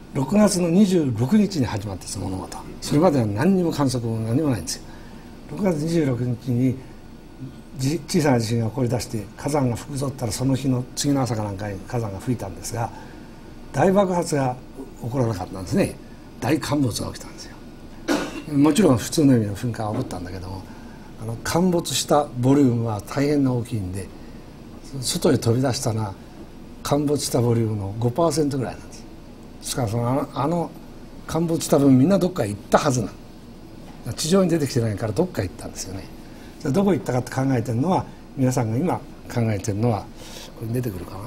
ろくがつのにじゅうろくにちに始まったその物事。それまでは何にも観測も何もないんですよ。ろくがつにじゅうろくにちに小さな地震が起こり出して火山が吹くぞったら、その日の次の朝かなんかに火山が吹いたんですが、大爆発が起こらなかったんですね。大陥没が起きたんですよ。もちろん普通の意味の噴火は起こったんだけども、あの陥没したボリュームは大変な大きいんで、外へ飛び出したのは陥没したボリュームの ごパーセント ぐらいなんです。ですからそのあの、あの陥没した分みんなどっかへ行ったはずなの。地上に出てきてないからどっかへ行ったんですよね。どこへ行ったかって考えてるのは、皆さんが今考えてるのは、これ出てくるかな。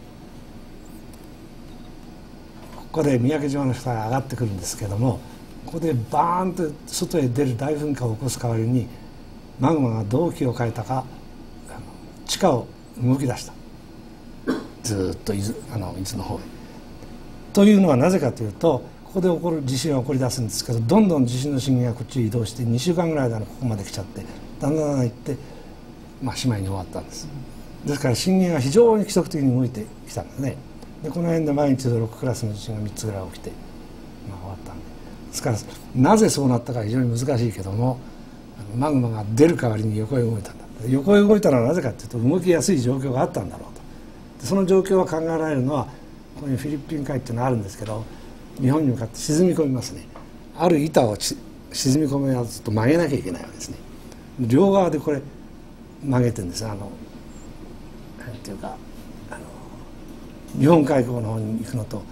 ここで三宅島の下が上がってくるんですけども、ここでバーンと外へ出る大噴火を起こす代わりに、マグマが動機を変えたか地下を動き出した。ずっと伊豆、あの伊豆の方へ。というのはなぜかというと、ここで起こる地震が起こり出すんですけど、どんどん地震の震源がこっちへ移動してにしゅうかんぐらいでここまで来ちゃって、だんだんだんだん行って、まあ、しまいに終わったんです。ですから震源が非常に規則的に動いてきたんですね。でこの辺でマグニチュードろくクラスの地震がみっつぐらい起きて、まあ、終わったんで、ですからなぜそうなったか非常に難しいけども、マグマが出る代わりに横へ動いたんだ。横へ動いたのはなぜかというと、動きやすい状況があったんだろうと。その状況は考えられるのは、ここにフィリピン海っていうのがあるんですけど、日本に向かって沈み込みますね。ある板を沈み込めやすと曲げなきゃいけないわけですね。両側でこれ曲げてるんです。あのなんていうか、あの日本海溝の方に行くのと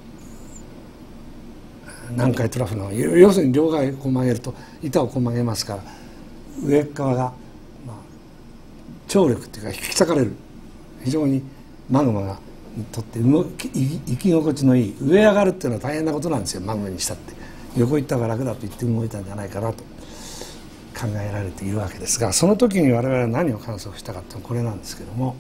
南海トラフの方、要するに両側こう曲げると板をこう曲げますから、上側が、まあ、張力っていうか引き裂かれる、非常にマグマがにとって動き生き心地のいい、上上がるっていうのは大変なことなんですよ。マグマにしたって、横行った方が楽だと言って動いたんじゃないかなと考えられているわけですが、その時に我々は何を観測したかっていうのはこれなんですけども、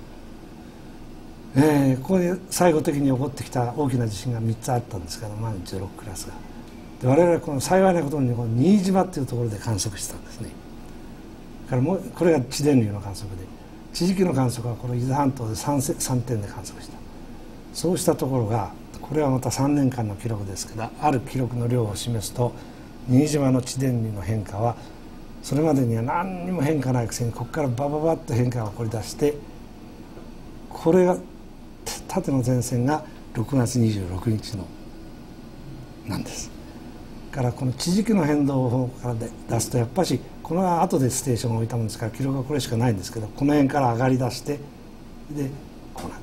えー、ここで最後的に起こってきた大きな地震がみっつあったんですけど、マグニチュードろくクラスが。で我々はこの幸いなことにこの新島っていうところで観測してたんですね。だからもうこれが地電流の観測で、地磁気の観測はこの伊豆半島で 3, 3点で観測した。そうしたところが、これはまたさんねんかんの記録ですから、ある記録の量を示すと、新島の地電流の変化はそれまでには何にも変化ないくせに、ここからバババッと変化が起こり出して、これが縦の前線がろくがつにじゅうろくにちのなんです。からこの地磁気の変動をからで出すと、やっぱしこの後でステーションを置いたもんですから記録はこれしかないんですけど、この辺から上がり出してでこうなった。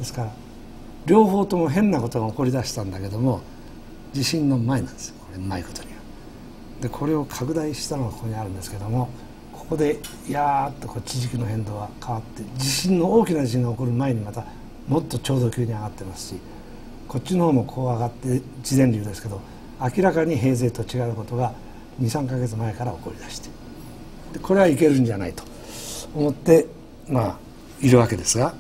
ですから両方とも変なことが起こり出したんだけども、地震の前なんですよ、これうまいことには。でこれを拡大したのがここにあるんですけども、ここでやーっとこう地磁気の変動が変わって、地震の大きな地震が起こる前にまたもっと超度級に上がってますし、こっちの方もこう上がって地電流ですけど、明らかに平成と違うことがにさんかげつまえから起こり出して、でこれはいけるんじゃないと思ってまあいるわけですが、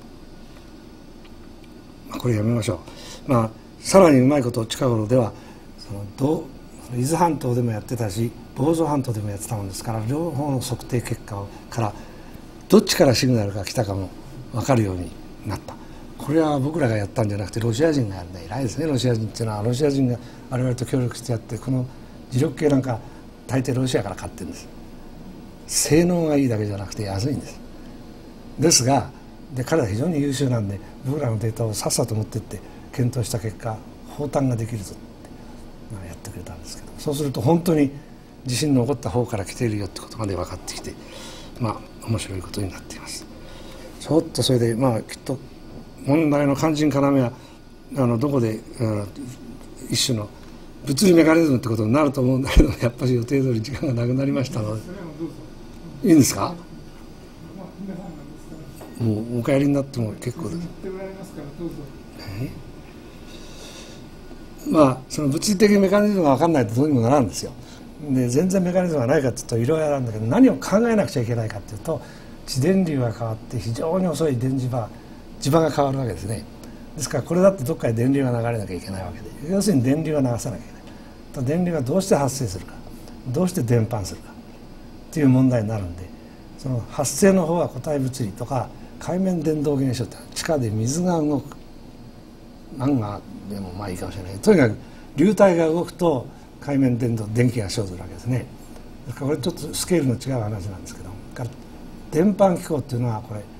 まあ、これやめましょう。まあさらにうまいことを近頃ではそのど伊豆半島でもやってたし、房総半島でもやってたもんですから、両方の測定結果からどっちからシグナルが来たかも分かるようになった。これは僕らがやったんじゃなくてロシア人がやるんで偉いですね。ロシア人っていうのはロシア人が我々と協力してやって、この磁力計なんか大抵ロシアから買ってるんです。性能がいいだけじゃなくて安いんです。ですがで彼は非常に優秀なんで、僕らのデータをさっさと持ってって検討した結果、放誕ができるぞってやってくれたんですけど、そうすると本当に地震の起こった方から来ているよってことまで分かってきて、まあ面白いことになっています。ちょっとそれでまあきっと問題の肝心要はあのどこで一種の物理メカニズムってことになると思うんだけど、やっぱり予定通り時間がなくなりましたので、いいんですか？もうお帰りになっても結構です。まあその物理的メカニズムが分かんないとどうにもならんですよ。で全然メカニズムがないかっていうといろいろあるんだけど、何を考えなくちゃいけないかっていうと、地電流が変わって非常に遅い電磁場磁場が変わるわけですね。ですからこれだってどっかで電流が流れなきゃいけないわけで、要するに電流は流さなきゃいけない。電流がどうして発生するか、どうして伝播するかっていう問題になるんで、その発生の方は固体物理とか海面伝導現象って地下で水が動くマンガでもまあいいかもしれない。とにかく流体が動くと海面伝導電気が生ずるわけですね。だからこれちょっとスケールの違う話なんですけど、から電波気候っていうのはこれあの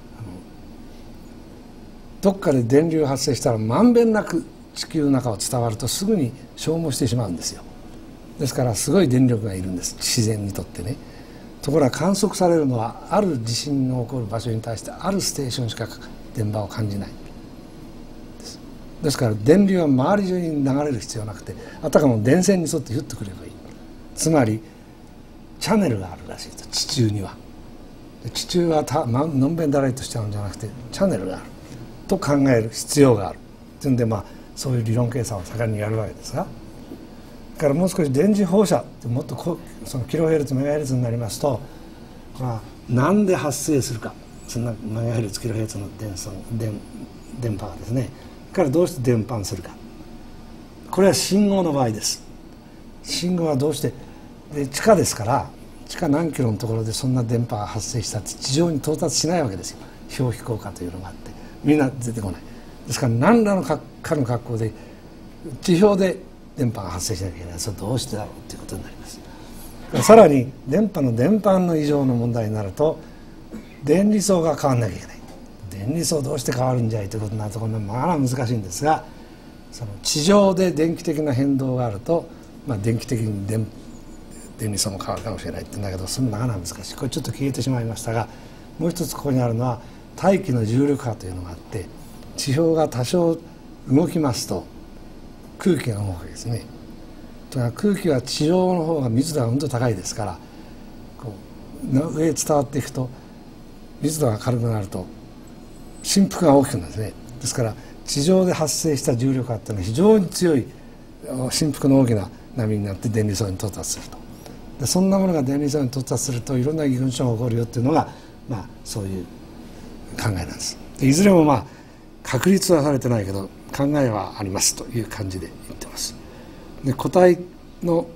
どっかで電流が発生したらまんべんなく地球の中を伝わるとすぐに消耗してしまうんですよ。ですからすごい電力がいるんです、自然にとってね。ところが観測されるのはある地震の起こる場所に対してあるステーションしか電波を感じないです。ですから電流は周り中に流れる必要なくて、あたかも電線に沿ってヒュッとくればいい。つまりチャネルがあるらしいと、地中には。地中はた、ま、のんべんだらりとしちゃうんじゃなくてチャネルがあると考える必要があるというんで、まあそういう理論計算を盛んにやるわけですが、だからもう少し電磁放射ってもっとこそのキロヘルツメガヘルツになりますと、まあ、なんで発生するか、そんなメガヘルツキロヘルツの電損電電波がですね、からどうして伝播するか、これは信号の場合です。信号はどうしてで地下ですから、地下何キロのところでそんな電波が発生したって地上に到達しないわけですよ。氷飛効果というのがあってみんな出てこない。ですから何らのかかの格好で地表で電波が発生しなきゃいけない。それどうしてだろうということになります。さらに電波の伝播の異常の問題になると電離層が変わらなきゃいけない。電離層どうして変わるんじゃいということになるとこれまあ難しいんですが、その地上で電気的な変動があると、まあ、電気的に電電離層も変わるかもしれないって言うんだけど、それもなかなか難しい。これちょっと消えてしまいましたが、もう一つここにあるのは大気の重力波というのがあって、地表が多少動きますと空気が動くわけですね。だから空気は地上の方が密度がうんと高いですから、こう上へ伝わっていくと密度が軽くなると振幅が大きくなるんですね。ですから地上で発生した重力波っていうのは非常に強い振幅の大きな波になって電離層に到達すると。でそんなものが電離層に到達するといろんな現象が起こるよっていうのが、まあ、そういう考えなんです。でいずれもまあ確立はされてないけど考えはありますという感じで言ってます。で固体の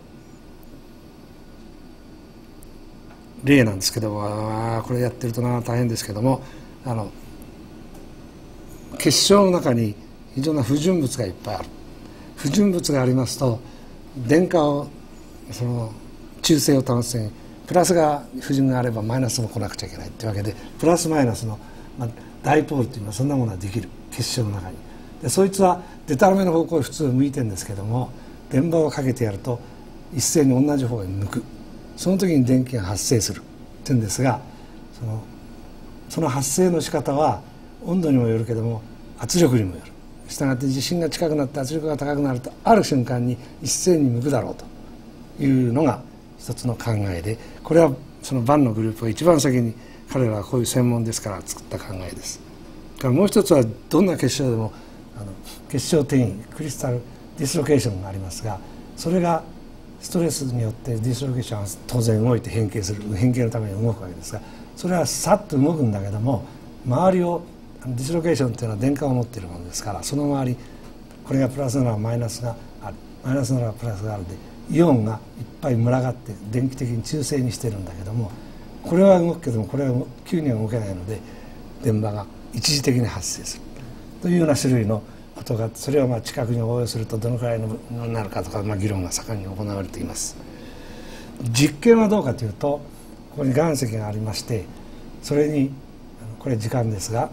例なんですけども、あこれやってるとな大変ですけども、あの結晶の中に非常な不純物がいっぱいある。不純物がありますと電荷をその中性を保つためにプラスが不純があればマイナスも来なくちゃいけないというわけで、プラスマイナスの、まあ、ダイポールというのはそんなものができる結晶の中に。でそいつはデタラメの方向へ普通向いてるんですけども、電場をかけてやると一斉に同じ方へ向く。その時に電気が発生するっていうんですが、そのその発生の仕方は温度にもよるけども圧力にもよる。したがって地震が近くなって圧力が高くなるとある瞬間に一斉に向くだろうというのが一つの考えで、これはそのバンのグループが一番先に彼らはこういう専門ですから作った考えです。からもう一つはどんな結晶でもあの結晶転移クリスタルディスロケーションがありますが、それがストレスによってディスロケーションは当然動いて変形する、変形のために動くわけですが、それはさっと動くんだけども周りをディスロケーションというのは電荷を持っているものですから、その周りこれがプラスならマイナスがある、マイナスならプラスがあるでイオンがいっぱい群がって電気的に中性にしてるんだけども、これは動くけどもこれは急には動けないので電波が一時的に発生するというような種類のことがあって、それをまあ地殻に応用するとどのくらいのものになるかとか、まあ、議論が盛んに行われています。実験はどうかというと、ここに岩石がありまして、それにこれ時間ですが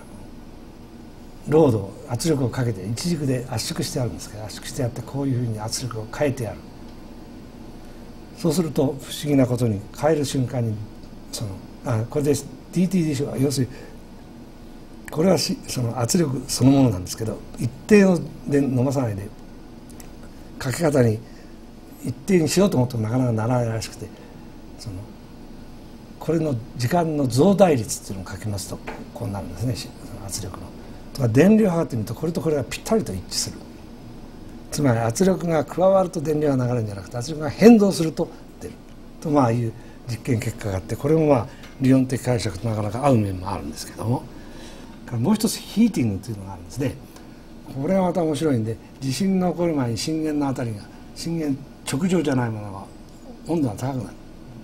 ロード圧力をかけて一軸で圧縮してあるんですけど、圧縮してやってこういうふうに圧力を変えてやる。そうすると不思議なことに変える瞬間にそのあこれで ディーティー でしょう、要するにこれはしその圧力そのものなんですけど、一定ので飲まさないでかけ方に一定にしようと思ってもなかなかならないらしくて、そのこれの時間の増大率っていうのを書きますとこうなるんですね、その圧力の。とか電流を測ってみるとこれとこれがぴったりと一致する。つまり圧力が加わると電流が流れるんじゃなくて圧力が変動すると出ると、まあいう実験結果があって、これもまあ理論的解釈となかなか合う面もあるんですけども、もう一つヒーティングというのがあるんですね。これはまた面白いんで、地震の起こる前に震源のあたりが震源直上じゃないものが温度が高くなる。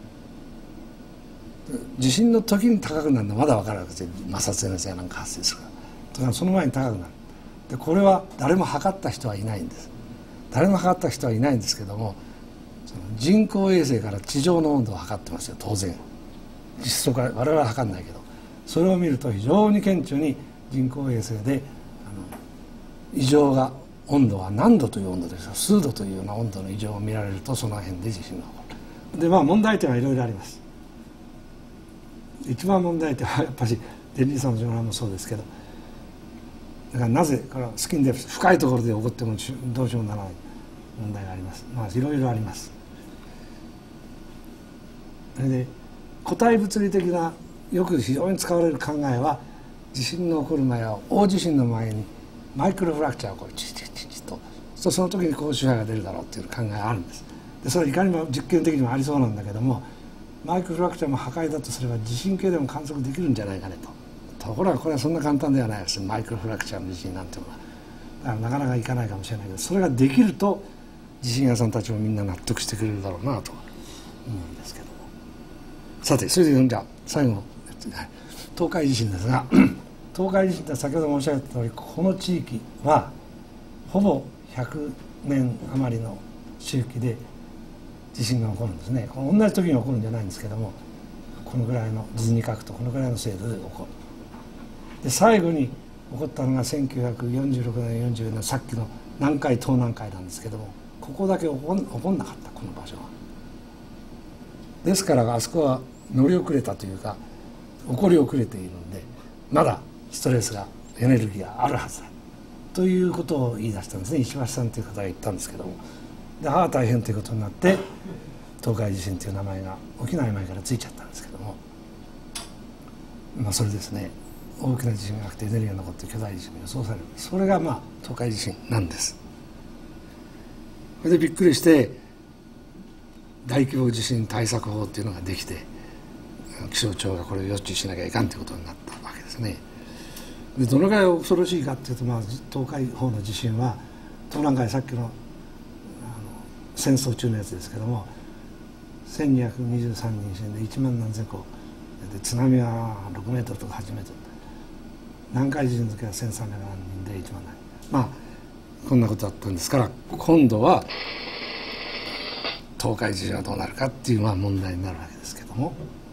地震の時に高くなるのはまだ分かるわけですよ、摩擦熱やなんか発生するから。だからその前に高くなる。 でこれは誰も測った人はいないんです。誰も測った人はいないんですけども、その人工衛星から地上の温度を測ってますよ、当然。実質から我々は測んないけど、それを見ると非常に顕著に人工衛星であの異常が、温度は何度という温度ですよ、数度というような温度の異常を見られると、その辺で地震が起こる。でまあ問題点はいろいろあります。一番問題点はやっぱり電磁差の循環もそうですけど、だからなぜこれはスキンデプス、深いところで起こってもどうしようもならない問題があります。まあいろいろあります。それで固体物理的なよく非常に使われる考えは、地震の起こる前は大地震の前にマイクロフラクチャーが起こる、チチチチと、そその時に高周波が出るだろうっていう考えがあるんです。でそれはいかにも実験的にもありそうなんだけども、マイクロフラクチャーも破壊だとすれば地震計でも観測できるんじゃないかねと。ところがこれはそんな簡単ではないです。マイクロフラクチャーの地震なんていうのはだからなかなかいかないかもしれないけど、それができると地震屋さんたちもみんな納得してくれるだろうなと思うんですけども。さてそれでじゃあ最後の東海地震ですが東海地震って先ほど申し上げた通り、この地域はほぼひゃくねん余りの周期で地震が起こるんですね。この同じ時に起こるんじゃないんですけども、このぐらいの図に書くとこのぐらいの精度で起こる。で最後に起こったのがせんきゅうひゃくよんじゅうろくねんよんじゅうねん、さっきの南海東南海なんですけども、ここだけ起こん、起こんなかった、この場所は。ですからあそこは乗り遅れたというか起こり遅れているので、まだストレスが、エネルギーがあるはずだということを言い出したんですね。石橋さんという方が言ったんですけども、でああ大変ということになって東海地震という名前が起きない前からついちゃったんですけども、まあそれですね、大きな地震がなくてエネルギーが残って巨大地震が予想される、それがまあ東海地震なんです。それでびっくりして大規模地震対策法っていうのができて、気象庁がこれを予知しなきゃいかんということになったわけですね。でどのぐらい恐ろしいかっていうと、まあ、東海方の地震は東南海、さっきのあの戦争中のやつですけども、せんにひゃくにじゅうさんにん死んでいちまんなんぜんこで、津波はろくメートルとかはちメートル、南海地震の時はせんさんびゃくまんにんでいちまんなん、まあこんなことだったんですから、今度は東海地震はどうなるかっていうのは問題になるわけですけども、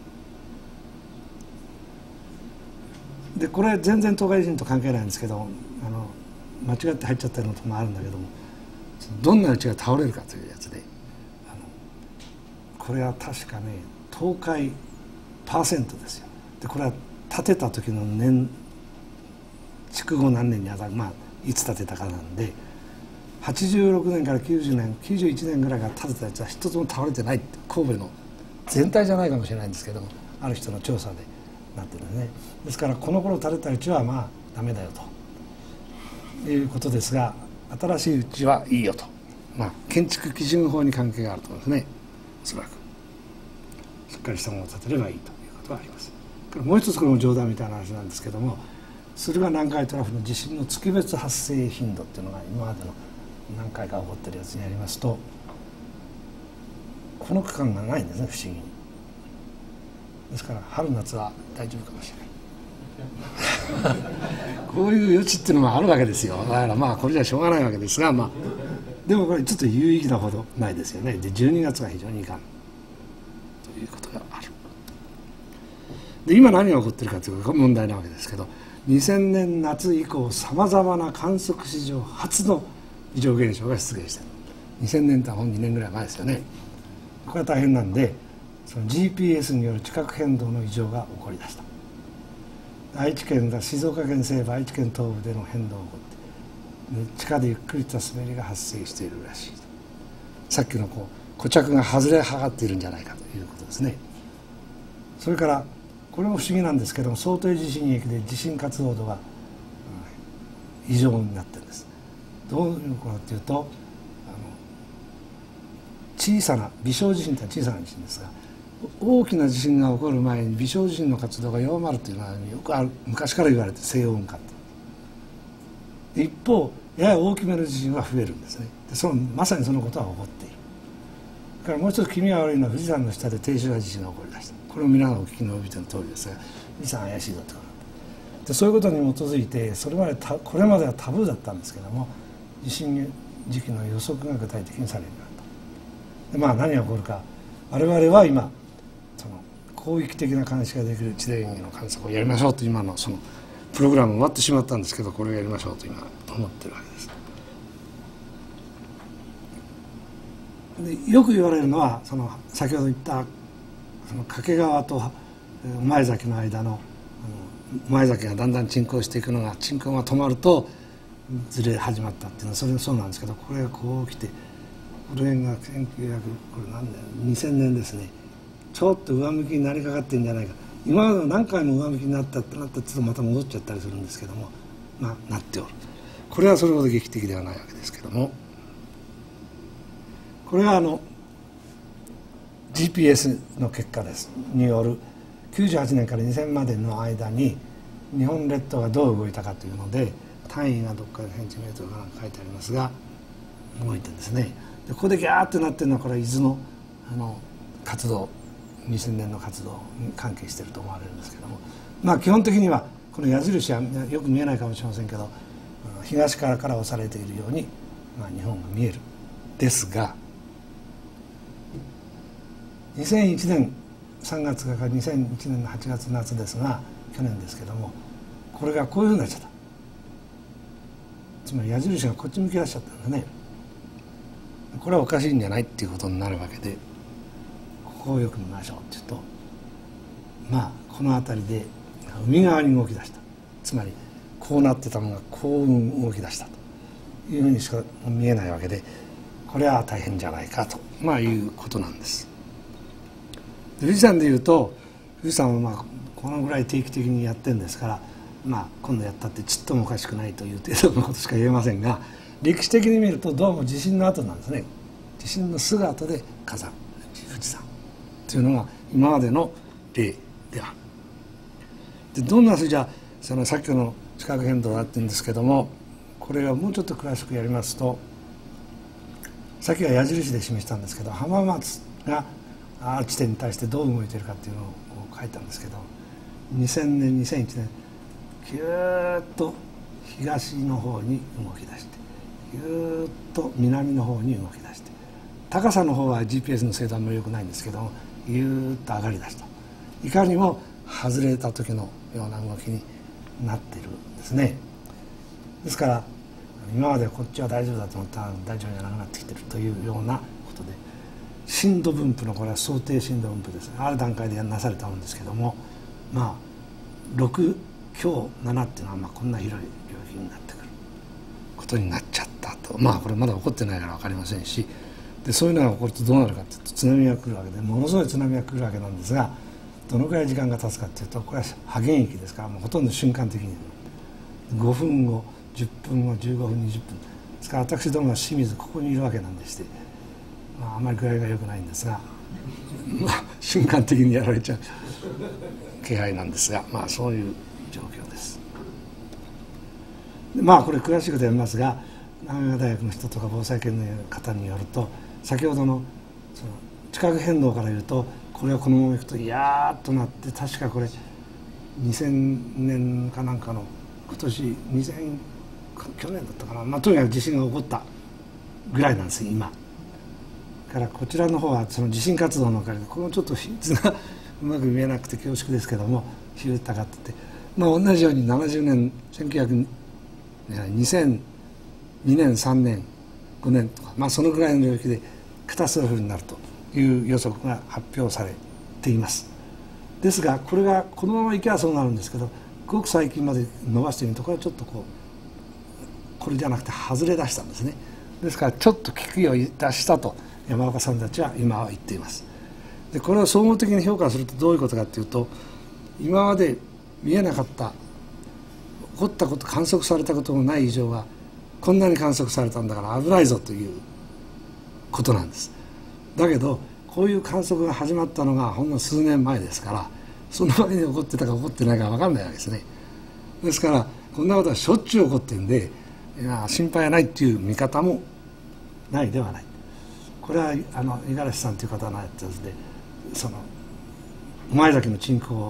でこれ全然東海地震と関係ないんですけど、あの間違って入っちゃったのともあるんだけども、どんなうちが倒れるかというやつで、あのこれは確かね東海パーセントですよ。でこれは建てた時の年築後何年にあたる、まあいつ建てたかなんで、はちじゅうろくねんからきゅうじゅうねんきゅうじゅういちねんぐらいから建てたやつは一つも倒れてないって、神戸の全体じゃないかもしれないんですけども、ある人の調査でなってるんですね。ですからこの頃建てたうちはまあダメだよということですが、新しいうちはいいよと、まあ建築基準法に関係があると思いますね。おそらくしっかりしたものを建てればいいということはあります。もう一つこれも冗談みたいな話なんですけども、駿河南海トラフの地震の月別発生頻度っていうのが今までの何回か起こってるやつにやりますと、この区間がないんですね、不思議に。ですから春夏は大丈夫かもしれないこういう余地っていうのもあるわけですよ。だからまあこれじゃしょうがないわけですが、まあでもこれちょっと有意義なほどないですよね。でじゅうにがつが非常にいかんということがある。で今何が起こってるかというか問題なわけですけど、にせんねん夏以降さまざまな観測史上初の異常現象が出現している。にせんねんってほんにねんぐらい前ですよね。これは大変なんで、その ジーピーエス による地殻変動の異常が起こりだした。愛知県が静岡県西部、愛知県東部での変動が起こって、地下でゆっくりとした滑りが発生しているらしい。さっきのこう固着が外れはがっているんじゃないかということですね。それからこれも不思議なんですけども、想定地震域で地震活動度が異常になってるんです。どういうことかというと、あの小さな微小地震というのは小さな地震ですが、大きな地震が起こる前に微小地震の活動が弱まるというのはよくある、昔から言われて西洋雲下と。一方やや大きめの地震は増えるんですね。でそのまさにそのことは起こっている。だからもう一つ気味が悪いのは富士山の下で低周波地震が起こりだした。これも皆さんお聞きのおびての通りですが、富士山怪しいぞと。 でそういうことに基づいてそれまでたこれまではタブーだったんですけども、地震時期の予測が具体的にされるようになった。でまあ何が起こるか、我々は今その広域的な監視ができる地電源の観測をやりましょうと、今のそのプログラム終わってしまったんですけど、これをやりましょうと今思ってるわけです。でよく言われるのは、その先ほど言ったその掛川と御前崎の間の御前崎がだんだん沈降していくのが、沈降が止まるとずれ始まったっていうのはそれはそうなんですけど、これがこう来て、これがせんきゅうひゃくこれ何年にせんねんですね、ちょっと上向きになりかかってるんじゃないか。今までも何回も上向きになったってなったらちょっとまた戻っちゃったりするんですけども、まあなっておる。これはそれほど劇的ではないわけですけども、これはあの ジーピーエス の結果ですによるきゅうじゅうはちねんからにせんまでの間に日本列島がどう動いたかというので、単位がどっかでセンチメートルかなんか書いてありますが、動いてるんですね。でここでギャーってなってるのは、これは伊豆のあの活動、にせんねんの活動に関係していると思われるんですけども、まあ基本的にはこの矢印はよく見えないかもしれませんけど、東からから押されているように、まあ、日本が見える。ですがにせんいちねんさんがつからにせんいちねんのはちがつ夏ですが、去年ですけども、これがこういうふうになっちゃった。つまり矢印がこっち向き出しちゃったんですね。これはおかしいんじゃないっていうことになるわけで、ここをよく見ましょうっていうと、まあこの辺りで海側に動き出した。つまりこうなってたのがこう動き出したというふうにしか見えないわけで、これは大変じゃないかと、まあいうことなんです。で富士山でいうと、富士山はまあこのぐらい定期的にやってるんですから、まあ今度やったってちっともおかしくないという程度のことしか言えませんが、歴史的に見るとどうも地震の後なんですね。地震のすぐ後で火山、富士山というのが今までの例である。でどんなじゃあそのさっきの地殻変動があってるんですけども、これをもうちょっと詳しくやりますと、さっきは矢印で示したんですけど、浜松がある地点に対してどう動いているかっていうのを書いたんですけど、にせんねんにせんいちねんキューッと東の方に動き出して、ギューッと南の方に動き出して、高さの方は ジーピーエス の精度はあんまり良くないんですけど、ギューッと上がり出した。いかにも外れた時のような動きになっているんですね。ですから今までこっちは大丈夫だと思ったら大丈夫じゃなくなってきているというようなことで、震度分布のこれは想定震度分布ですね、ある段階でなされたものですけども、まあろくきょうななっていうのはまあこんな広い領域になってくることになっちゃったと。まあこれまだ起こってないから分かりませんし、でそういうのが起こるとどうなるかというと、津波が来るわけで、ものすごい津波が来るわけなんですが、どのくらい時間が経つかというと、これは波源域ですから、もうほとんど瞬間的にごふんご、じゅっぷんご、じゅうごふん、にじゅっぷんですから、私どもは清水ここにいるわけなんでして、まあ、あまり具合が良くないんですが、まあ、瞬間的にやられちゃう気配なんですが、まあそういう状況です。でまあこれ詳しいことやりますが、長野大学の人とか防災研の方によると、先ほどのその地殻変動からいうと、これはこのままいくとやーっとなって、確かこれにせんねんかなんかの今年にせん去年だったかな、まあ、とにかく地震が起こったぐらいなんです今からこちらの方はその地震活動のおかげで、このちょっと図がうまく見えなくて恐縮ですけども、ヒューッと上がってて、まあ、同じようにななじゅうねんせんきゅうひゃくにせんにねんさんねんごねんとか、まあ、そのぐらいの領域でカタストロフになるという予測が発表されています。ですがこれがこのままいけばそうなるんですけど、ごく最近まで伸ばしてみると、これはちょっとこうこれじゃなくて外れ出したんですね。ですからちょっと危機を出したと山岡さんたちは今は言っています。でこれを総合的に評価するとどういうことかというと、今まで見えなかった、起こったこと、観測されたこともない以上は、こんなに観測されたんだから危ないぞということなんです。だけどこういう観測が始まったのがほんの数年前ですから、その前に起こってたか起こってないか分かんないわけですね。ですからこんなことはしょっちゅう起こってるんで、いや心配はないっていう見方もないではない。これはあの五十嵐さんという方のやったやつで、その御前崎の沈降を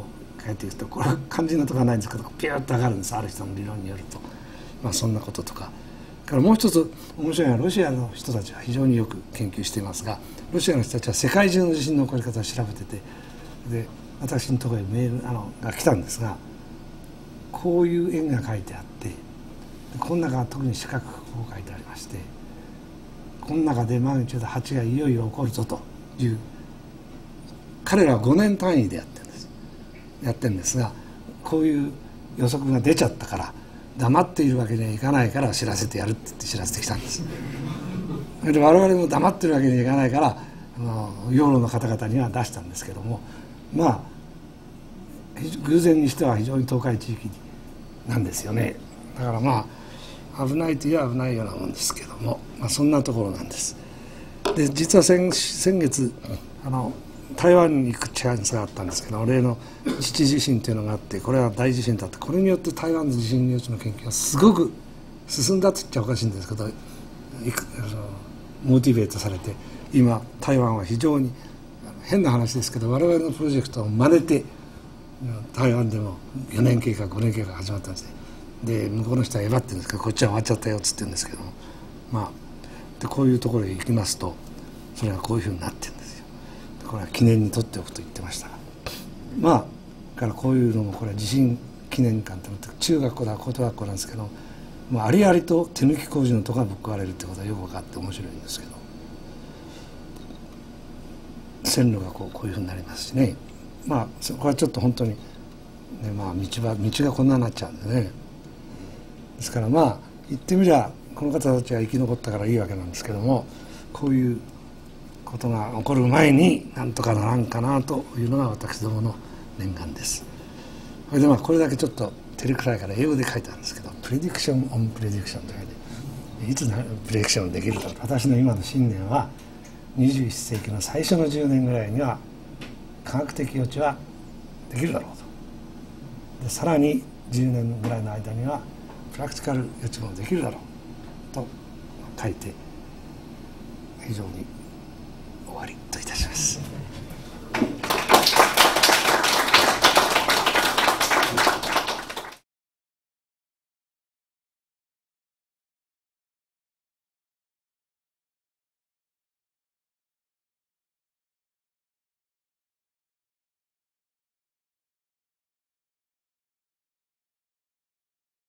書いていくとこれは肝心なところはないんですけどピューッと上がるんです、ある人の理論によると。まあそんなこととかからもう一つ面白いのはロシアの人たちは非常によく研究していますが、ロシアの人たちは世界中の地震の起こり方を調べてて、で私のところにメールあのが来たんですが、こういう円が書いてあってこの中は特に四角くこう書いてありまして、この中でマグニチュードはちがいよいよ起こるぞという、彼らはごねん単位でやってるんですやってるんですが、こういう予測が出ちゃったから黙っているわけにはいかないから知らせてやるって言って知らせてきたんです。で我々も黙ってるわけにはいかないからあのヨーロの方々には出したんですけども、まあ偶然にしては非常に東海地域なんですよね。だからまあ危ないといえば危ないようなもんですけども、まあ、そんなところなんです。で実は 先, 先月あの台湾に行くチャンスがあったんですけど、例の父地震というのがあって、これは大地震だって、これによって台湾の地震予知の研究がすごく進んだと言っちゃおかしいんですけど、モチベートされて今台湾は非常に変な話ですけど我々のプロジェクトを真似て台湾でもよねん計画ごねん計画が始まったんですね。で向こうの人はえばってるんですけどこっちは終わっちゃったよっつってるんですけども、まあでこういうところへ行きますとそれはこういうふうになってるんですよ。これは記念に取っておくと言ってましたが、まあからこういうのもこれは地震記念館というの中学校だ高等学校なんですけど、まあ、ありありと手抜き工事のとこがぶっ壊れるってことはよく分かって面白いんですけど、線路がこうこういうふうになりますしね、まあこれはちょっと本当に、ねまあ、道は道がこんなになっちゃうんでね。ですからまあ言ってみりゃこの方たちが生き残ったからいいわけなんですけども、こういうことが起こる前になんとかならんかなというのが私どもの念願です。それでまあこれだけちょっと照れくらいから英語で書いてあるんですけど、プレディクション・オン・プレディクションと書いて、いつプレディクションできるか、私の今の信念はにじゅういっせいきの最初のじゅうねんぐらいには科学的予知はできるだろうと、でさらにじゅうねんぐらいの間にはプラクティカル予知もできるだろうと書いて非常に終わりといたします。